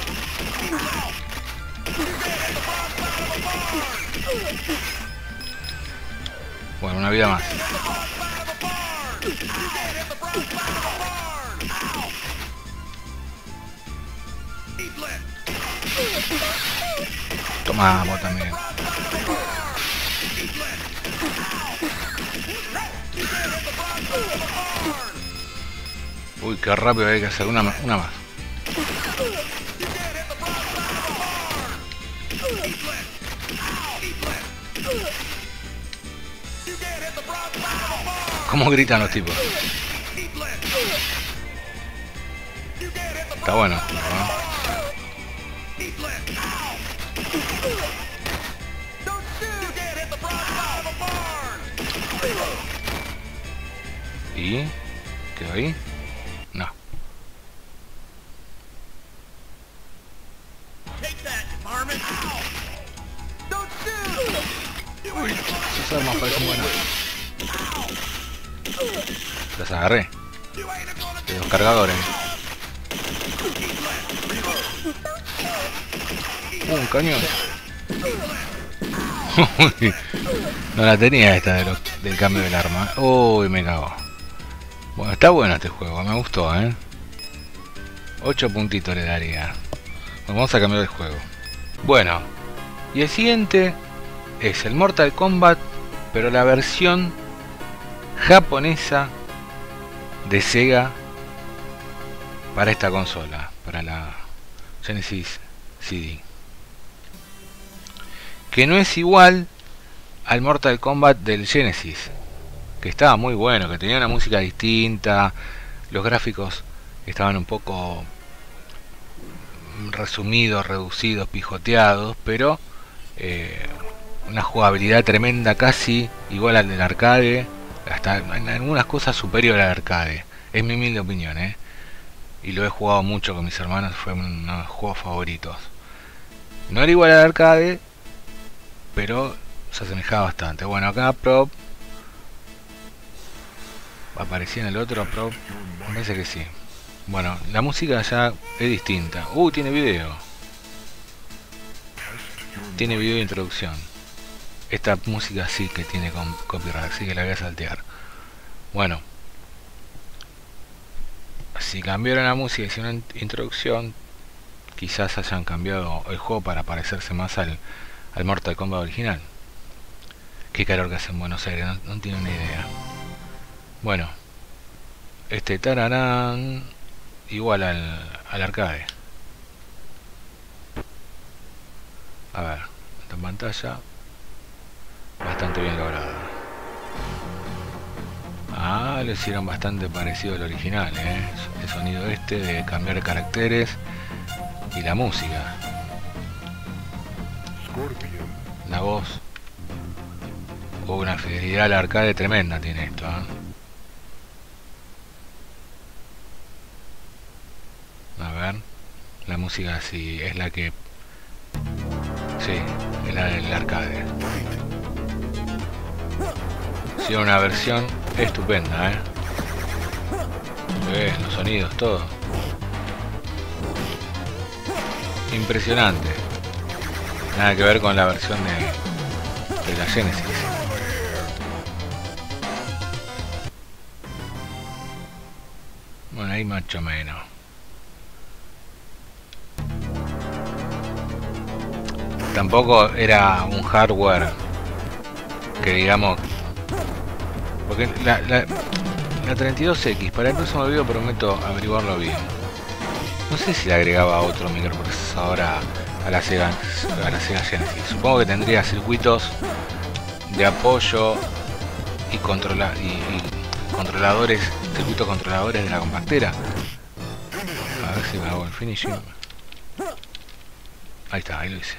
Bueno, una vida más. Toma, vos también. Uy, qué rápido hay que hacer una más. ¿Cómo gritan los tipos? Está bueno, ¿no? ¿Y? ¿Quedó ahí? No. Uy, esas armas parecen buenas. Las agarré. De los cargadores. Un cañón. No la tenía esta del cambio del arma. Uy, me cago. Bueno, está bueno este juego, me gustó, 8 puntitos le daría. Vamos a cambiar de juego. Bueno, y el siguiente es el Mortal Kombat, pero la versión japonesa de Sega para esta consola, para la Genesis CD, que no es igual al Mortal Kombat del Genesis, que estaba muy bueno, que tenía una música distinta, los gráficos estaban un poco resumidos, reducidos, pijoteados, pero una jugabilidad tremenda, casi igual al del arcade, hasta en algunas cosas superior al arcade. Es mi humilde opinión, y lo he jugado mucho con mis hermanos, fue uno de los juegos favoritos. No era igual al arcade, pero se asemejaba bastante. Bueno, acá Prop aparecía en el otro Prop, me parece que sí. Bueno, la música ya es distinta. Tiene video. Tiene video de introducción. Esta música sí que tiene copyright, así que la voy a saltear. Bueno, si cambiaron la música y hicieron una introducción, quizás hayan cambiado el juego para parecerse más al Mortal Kombat original. Qué calor que hace en Buenos Aires, no tiene una idea. Bueno, este tararán igual al arcade. A ver, esta pantalla bastante bien lograda. Lo hicieron bastante parecido al original, el sonido este de cambiar caracteres y la música, la voz. Una fidelidad al arcade tremenda tiene esto, A ver, la música sí es la que... Sí, es la del arcade. Tiene una versión estupenda, los sonidos, todo. Impresionante. Nada que ver con la versión de la Genesis. Bueno, ahí más o menos. Tampoco era un hardware que digamos, porque la 32X, para el próximo video prometo averiguarlo bien. No sé si le agregaba otro microprocesador a la Sega Genesis. Supongo que tendría circuitos de apoyo y controladores, circuitos controladores de la compactera. A ver si me hago el finishing. Ahí está, ahí lo hice.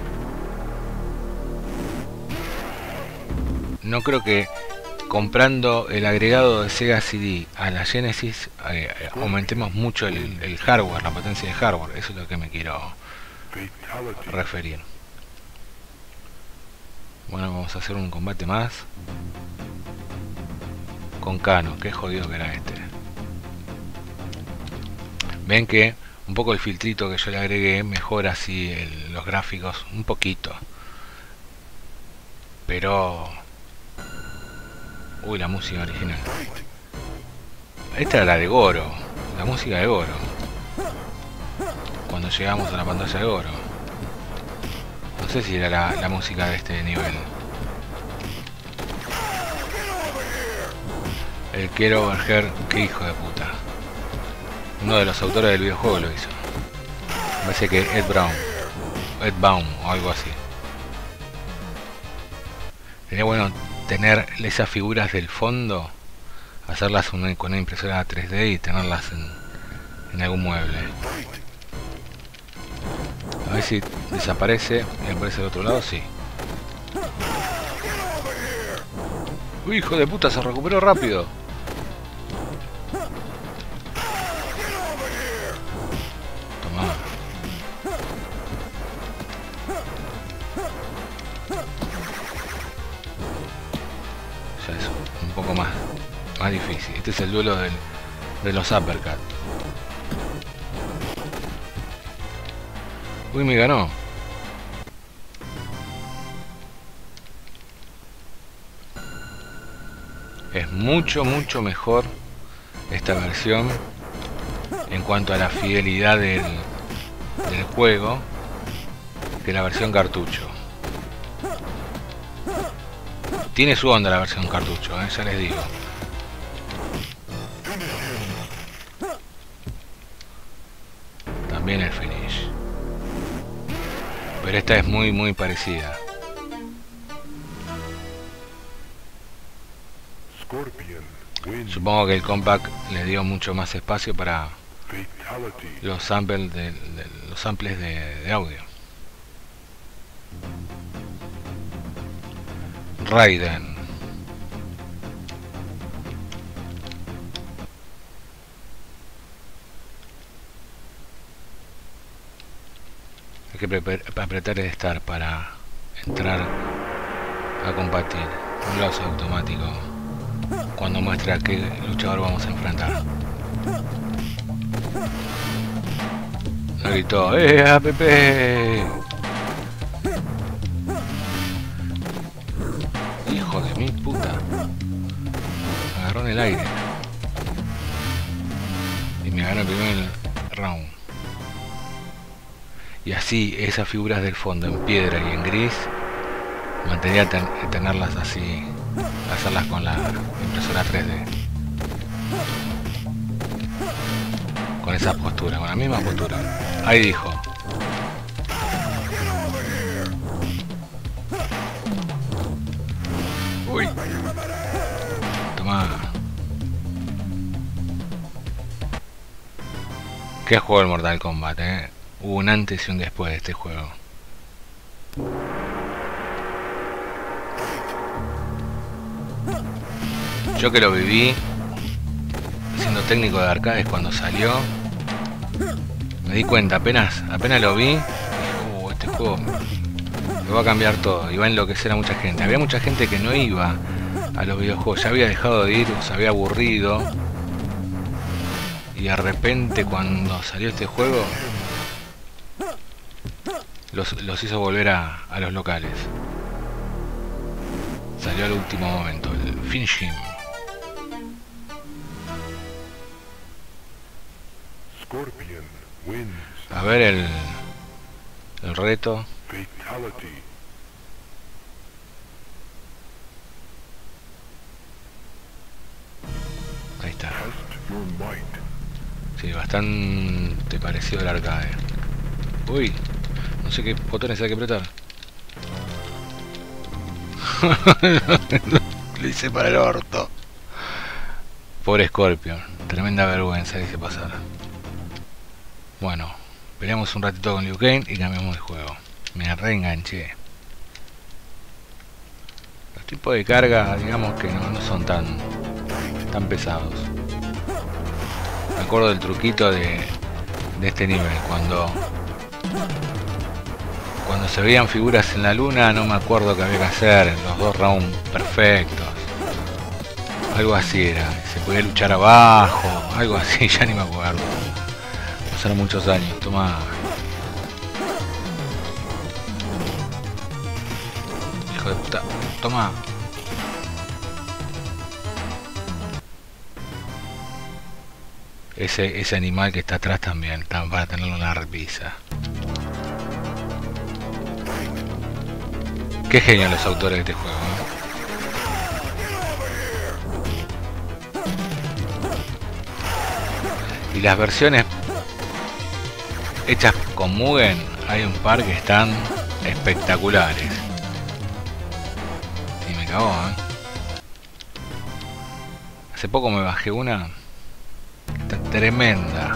No creo que comprando el agregado de Sega CD a la Genesis aumentemos mucho el hardware, la potencia de hardware. Eso es lo que me quiero referir. Bueno, vamos a hacer un combate más con Kano. Qué jodido que era este. Ven que un poco el filtrito que yo le agregué mejora así los gráficos un poquito, pero uy, la música original. Esta era la de Goro, la música de Goro. Cuando llegamos a la pantalla de Goro. No sé si era la música de este nivel. El Quiero Overhear, qué hijo de puta. Uno de los autores del videojuego lo hizo. Parece que Ed Baum o algo así. Sería bueno tener esas figuras del fondo, hacerlas con una impresora 3D y tenerlas en algún mueble. A ver si desaparece y aparece del otro lado, sí. Uy, hijo de puta, se recuperó rápido. Toma. Ya es un poco más difícil. Este es el duelo de los uppercut. Uy, me ganó. Es mucho mejor esta versión en cuanto a la fidelidad del juego que la versión cartucho. Tiene su onda la versión cartucho, ya les digo. También el finish. Pero esta es muy parecida. Supongo que el compact le dio mucho más espacio para los samples de audio. Raiden. Hay que apretar el start para entrar a combatir. Un lazo automático cuando muestra qué luchador vamos a enfrentar. Me gritó, APP. Hijo de mi puta. Me agarró en el aire. Y me ganó el primer round. Y así, esas figuras del fondo en piedra y en gris, mantenía tenerlas así, hacerlas con la impresora 3D. Con esa postura, con la misma postura. Ahí dijo. Uy. Toma. ¿Qué juego el Mortal Kombat, Hubo un antes y un después de este juego. Yo que lo viví siendo técnico de arcades cuando salió, me di cuenta, apenas lo vi, dije, este juego lo va a cambiar todo y va a enloquecer a mucha gente. Había mucha gente que no iba a los videojuegos. Ya había dejado de ir, se había aburrido. Y de repente cuando salió este juego, los hizo volver a los locales. Salió al último momento, el finishing. Scorpion wins. A ver el reto. Fatality. Ahí está. Test your might. Sí, bastante parecido al arcade. Uy, no sé qué botones hay que apretar. Lo hice para el orto. Pobre Scorpion, tremenda vergüenza dice pasar. Bueno, peleamos un ratito con Liu Kang y cambiamos de juego. Me reenganché. Los tipos de carga, digamos que no son tan pesados. Me acuerdo del truquito de este nivel, cuando se veían figuras en la luna, no me acuerdo qué había que hacer, los 2 rounds perfectos. Algo así era, se podía luchar abajo, algo así, ya ni me acuerdo. Pasaron muchos años, toma. Hijo de puta, toma. Ese animal que está atrás también, para tenerlo en la repisa. Qué genio los autores de este juego, ¿eh? Y las versiones hechas con Mugen, hay un par que están espectaculares. Y me cagó, ¿eh? Hace poco me bajé una tremenda.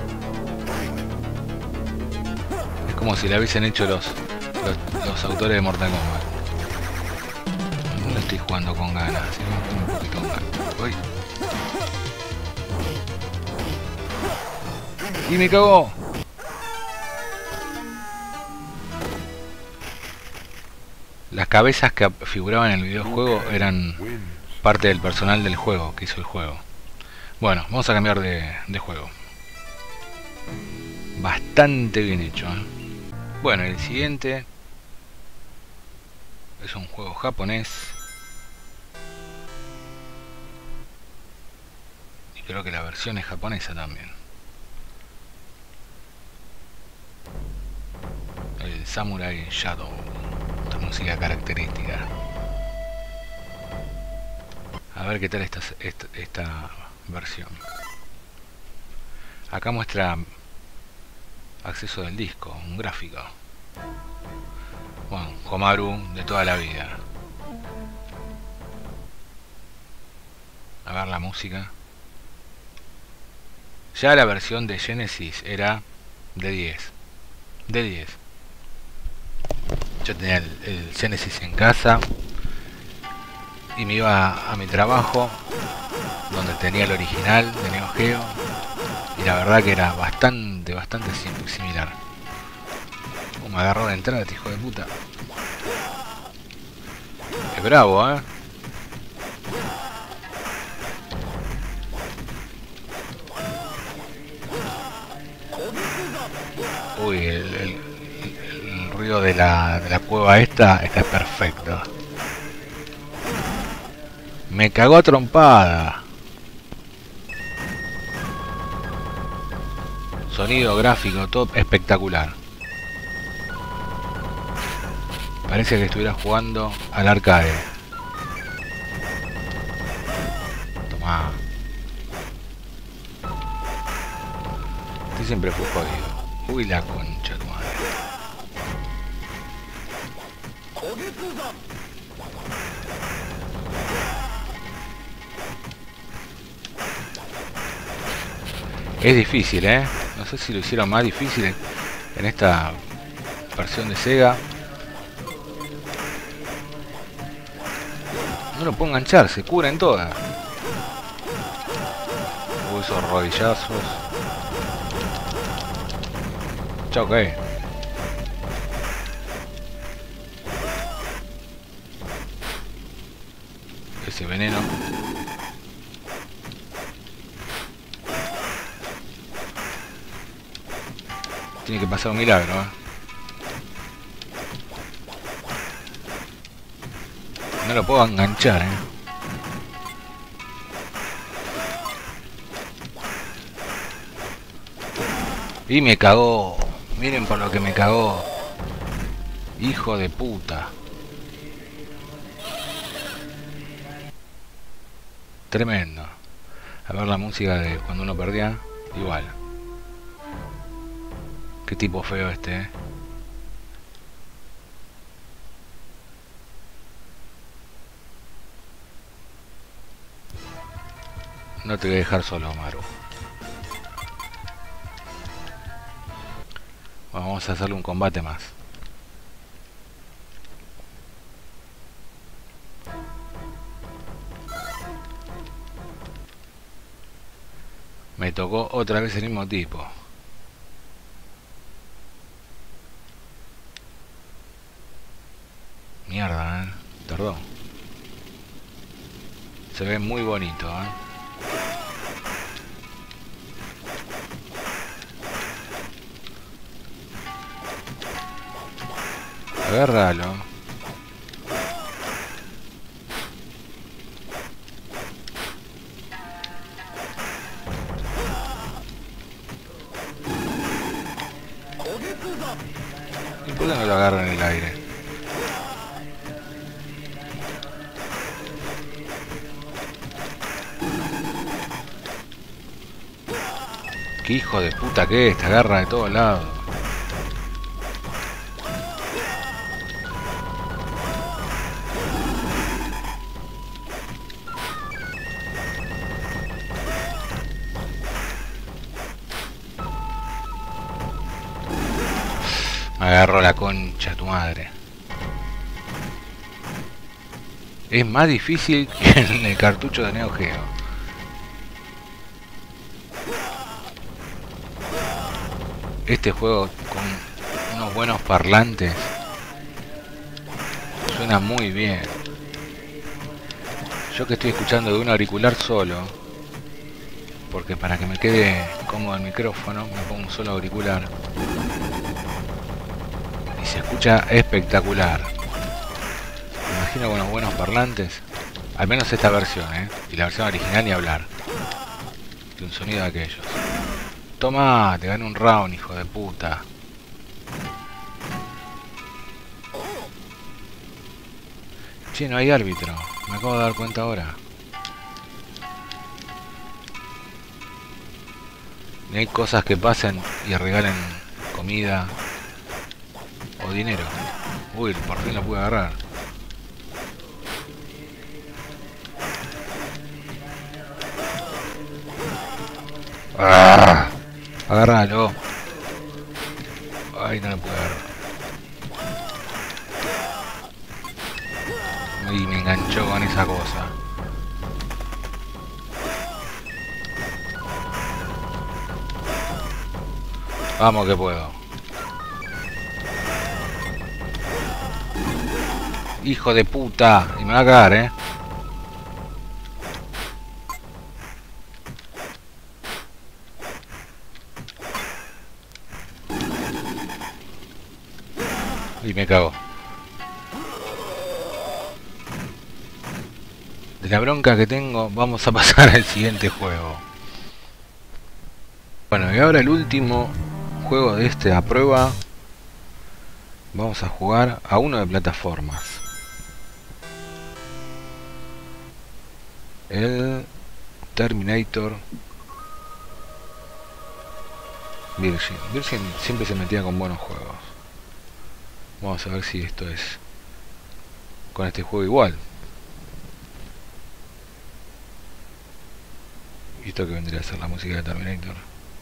Es como si la hubiesen hecho los autores de Mortal Kombat. No estoy jugando con ganas, sino un poquito con ganas. Uy. Y me cagó. Las cabezas que figuraban en el videojuego eran parte del personal del juego que hizo el juego. Bueno, vamos a cambiar de juego. Bastante bien hecho, ¿eh? Bueno, el siguiente es un juego japonés. Y creo que la versión es japonesa también. El Samurai Shadow. Esta música característica. A ver qué tal esta versión. Acá muestra acceso del disco, un gráfico. Bueno, Komaru de toda la vida. A ver la música. Ya la versión de Genesis era de 10. De 10. Yo tenía el Genesis en casa y me iba a mi trabajo donde tenía el original de Neo Geo y la verdad que era bastante similar. Me agarró de entrada este hijo de puta. Es bravo, ¿eh? Uy, el ruido de la cueva esta es perfecto. Me cagó a trompada. Sonido, gráfico, todo espectacular. Parece que estuviera jugando al arcade. Tomá. Este siempre fue jodido. Uy, la concha de tu madre. Es difícil, ¿eh? No sé si lo hicieron más difícil en esta versión de Sega. No lo puedo enganchar, se cubren todas. Uy, esos rodillazos. Chao, ¿qué? ese veneno. Tiene que pasar un milagro, ¿eh? No lo puedo enganchar, ¿eh? Y me cagó. Miren por lo que me cagó. Hijo de puta. Tremendo. A ver la música de cuando uno perdía. Igual. Qué tipo feo este, ¿eh? No te voy a dejar solo, Maru. Bueno, vamos a hacerle un combate más. Me tocó otra vez el mismo tipo. Mierda, tardó. Se ve muy bonito, Agárralo. ¿Y por qué no lo agarro en el aire? Qué hijo de puta que es, te agarra de todos lados. Me agarró la concha tu madre. Es más difícil que en el cartucho de Neo Geo. Este juego con unos buenos parlantes suena muy bien. Yo que estoy escuchando de un auricular solo, porque para que me quede cómodo el micrófono me pongo un solo auricular y se escucha espectacular. Me imagino con los buenos parlantes, al menos esta versión, y la versión original ni hablar de un sonido de aquellos. Toma, te gané un round, hijo de puta. Che, no hay árbitro. Me acabo de dar cuenta ahora. Ni hay cosas que pasen y regalen comida o dinero. Uy, por fin lo pude agarrar. ¡Ah! Agárralo. Ay, no lo pude agarrar. Y me enganchó con esa cosa. Vamos que puedo. Hijo de puta. Y me va a cagar, Y me cago. De la bronca que tengo, vamos a pasar al siguiente juego. Bueno, y ahora el último juego de esta prueba. Vamos a jugar a uno de plataformas. El Terminator Virgin. Virgin siempre se metía con buenos juegos. Vamos a ver si esto es con este juego igual. ¿Y esto que vendría a ser la música de Terminator?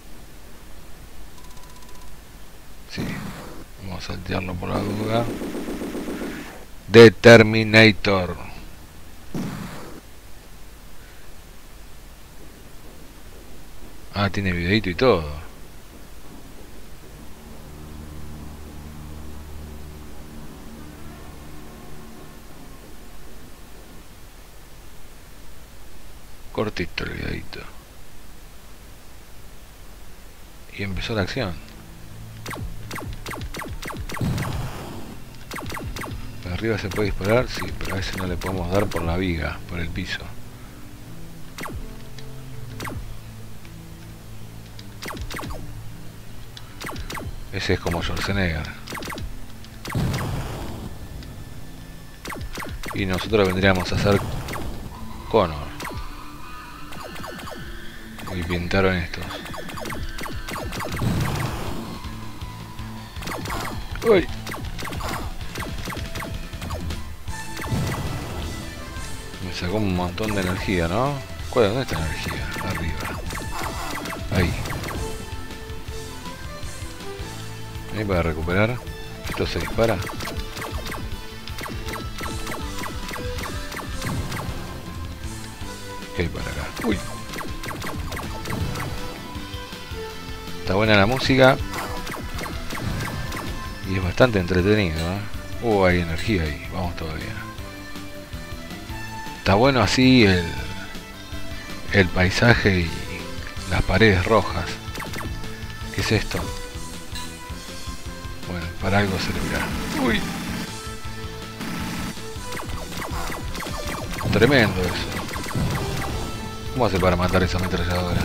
Sí. Vamos a saltearlo por la duda. The Terminator. Ah, tiene videito y todo. Cortito el videito. Y empezó la acción. ¿De arriba se puede disparar? Sí, pero a veces no le podemos dar por la viga, por el piso. Ese es como Schwarzenegger. Y nosotros vendríamos a hacer Connor. Y pintaron estos. ¡Uy! Me sacó un montón de energía, ¿no? ¿Cuál? ¿Dónde está la energía? Arriba. Ahí. Ahí para recuperar. Esto se dispara. ¿Qué hay para acá? ¡Uy! Está buena la música. Y es bastante entretenido, ¿eh? Hay energía ahí. Vamos todavía. Está bueno así el paisaje y las paredes rojas. ¿Qué es esto? Bueno, para algo servirá. ¡Uy! Tremendo eso. ¿Cómo hace para matar esa ametralladora?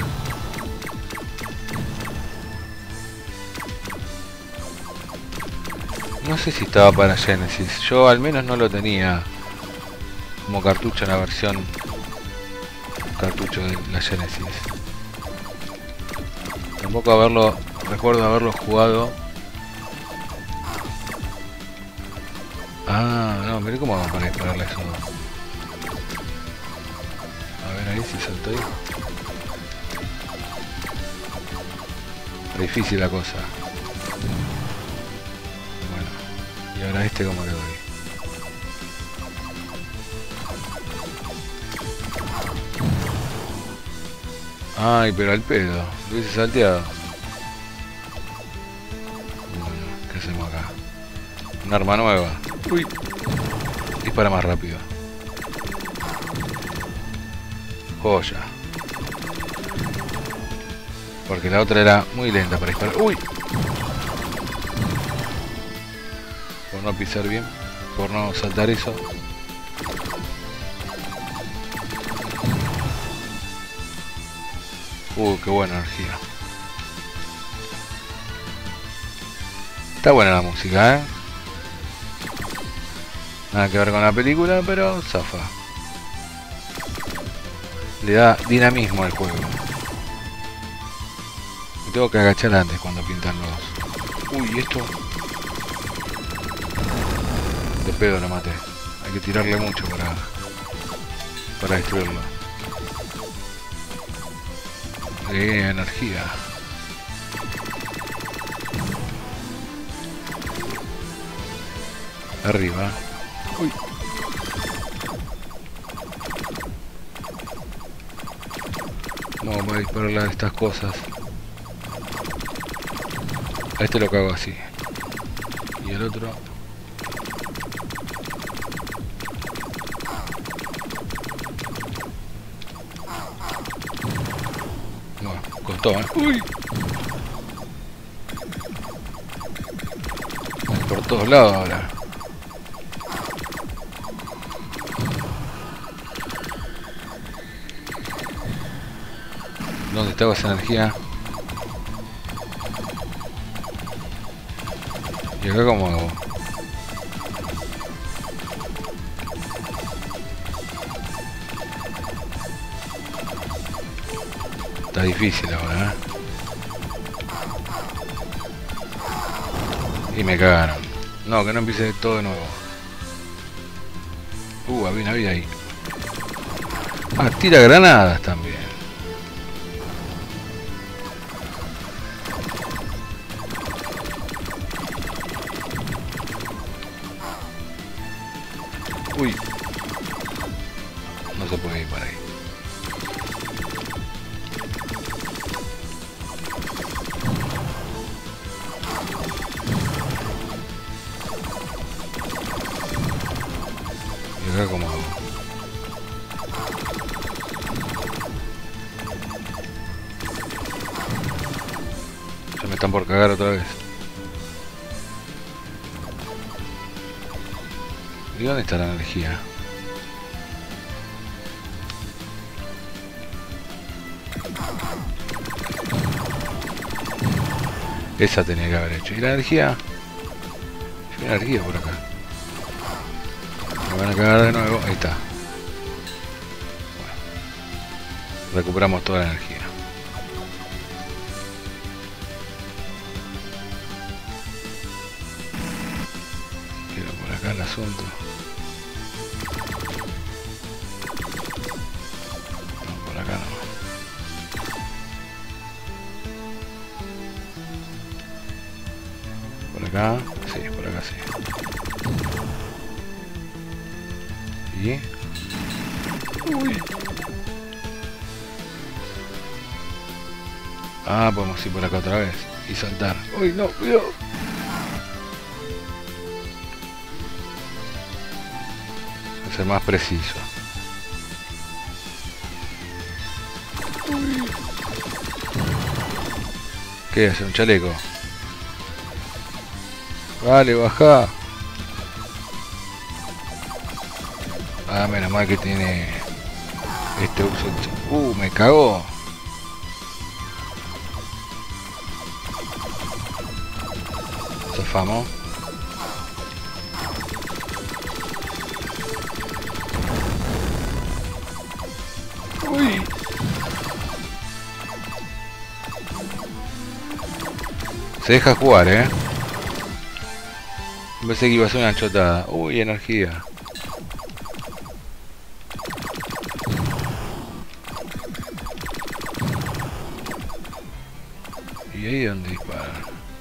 No sé si estaba para Genesis. Yo al menos no lo tenía como cartucho en la versión cartucho de la Genesis. Tampoco recuerdo haberlo jugado. Ah, no, miré cómo vamos para dispararle eso. A ver ahí si saltó ahí. Está difícil la cosa. Bueno, y ahora este como le doy. Ay, pero al pedo, lo hubiese salteado. Bueno, ¿qué hacemos acá? Un arma nueva. Uy. Dispara más rápido. Joya. Porque la otra era muy lenta para disparar. Uy. Por no pisar bien. Por no saltar eso. Qué buena energía. Está buena la música, ¿eh? Nada que ver con la película, pero zafa. Le da dinamismo al juego. Me tengo que agachar antes cuando pintan los... Uy, esto... De pedo lo maté. Hay que tirarle mucho para destruirlo. Energía. Arriba. Uy. Vamos a dispararle a estas cosas. A este lo cago así. Y el otro... Bueno, costó, ¿eh? Uy. Por todos lados ahora. ¿Dónde estaba esa energía? ¿Y acá cómo hago? Está difícil ahora, ¿eh? Y me cagaron. No, que no empiece todo de nuevo. Había una vida ahí. Ah, tira granadas también. Uy. No se puede ir para ahí. ¿Y acá cómo hago? están por cagar otra vez. ¿Y dónde está la energía? Esa tenía que haber hecho. ¿Y la energía? Hay una energía por acá. Me van a cagar de nuevo. Ahí está. Bueno. Recuperamos toda la energía. Quiero por acá el asunto. No, por acá no. Por acá, sí, por acá sí. Y... uy. Ah, podemos ir por acá otra vez y saltar. Uy, no, cuidado. Hay que ser más preciso. Uy. ¿Qué hace? ¿Un chaleco? Vale, baja. Ah, menos mal que tiene este uso. Me cagó. Zafamos. Uy. Se deja jugar, Pensé que iba a ser una chotada. Uy, energía. ¿Y ahí dónde dispara?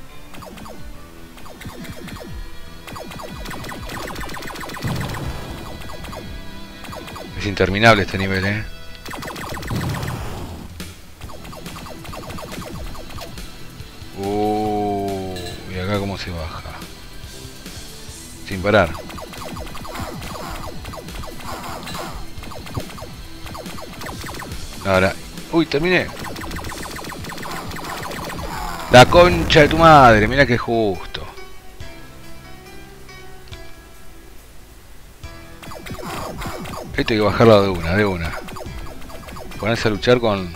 Es interminable este nivel, ¿Y acá cómo se baja? Sin parar. Ahora. Uy, terminé. La concha de tu madre, mira que justo. Esto hay que bajarlo de una. Ponerse a luchar con...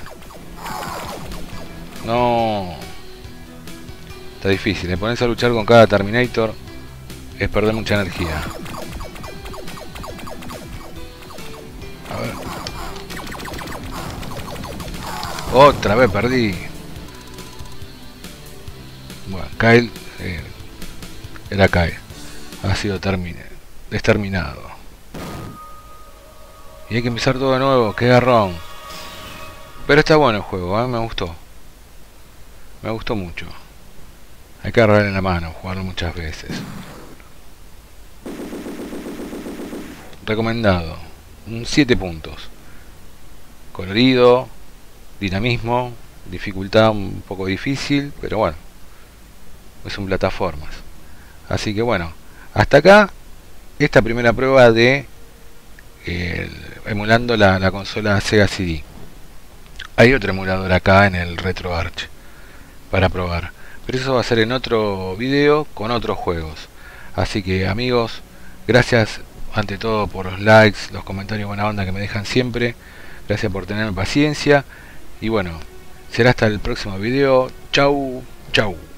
No. Está difícil, ponerse a luchar con cada Terminator es perder mucha energía. A ver. Otra vez perdí. Bueno, Kyle era Kyle. Ha sido exterminado. Y hay que empezar todo de nuevo. Qué garrón. Pero está bueno el juego, me gustó. Me gustó mucho. Hay que agarrarle en la mano, jugarlo muchas veces. Recomendado. 7 puntos. Colorido, dinamismo, dificultad un poco difícil, pero bueno. Es un plataformas. Así que bueno, hasta acá esta primera prueba de emulando la consola Sega CD. Hay otro emulador acá en el RetroArch para probar, pero eso va a ser en otro video con otros juegos. Así que amigos, gracias ante todo por los likes, los comentarios buena onda que me dejan siempre. Gracias por tenerme paciencia y bueno, será hasta el próximo video. Chau, chau.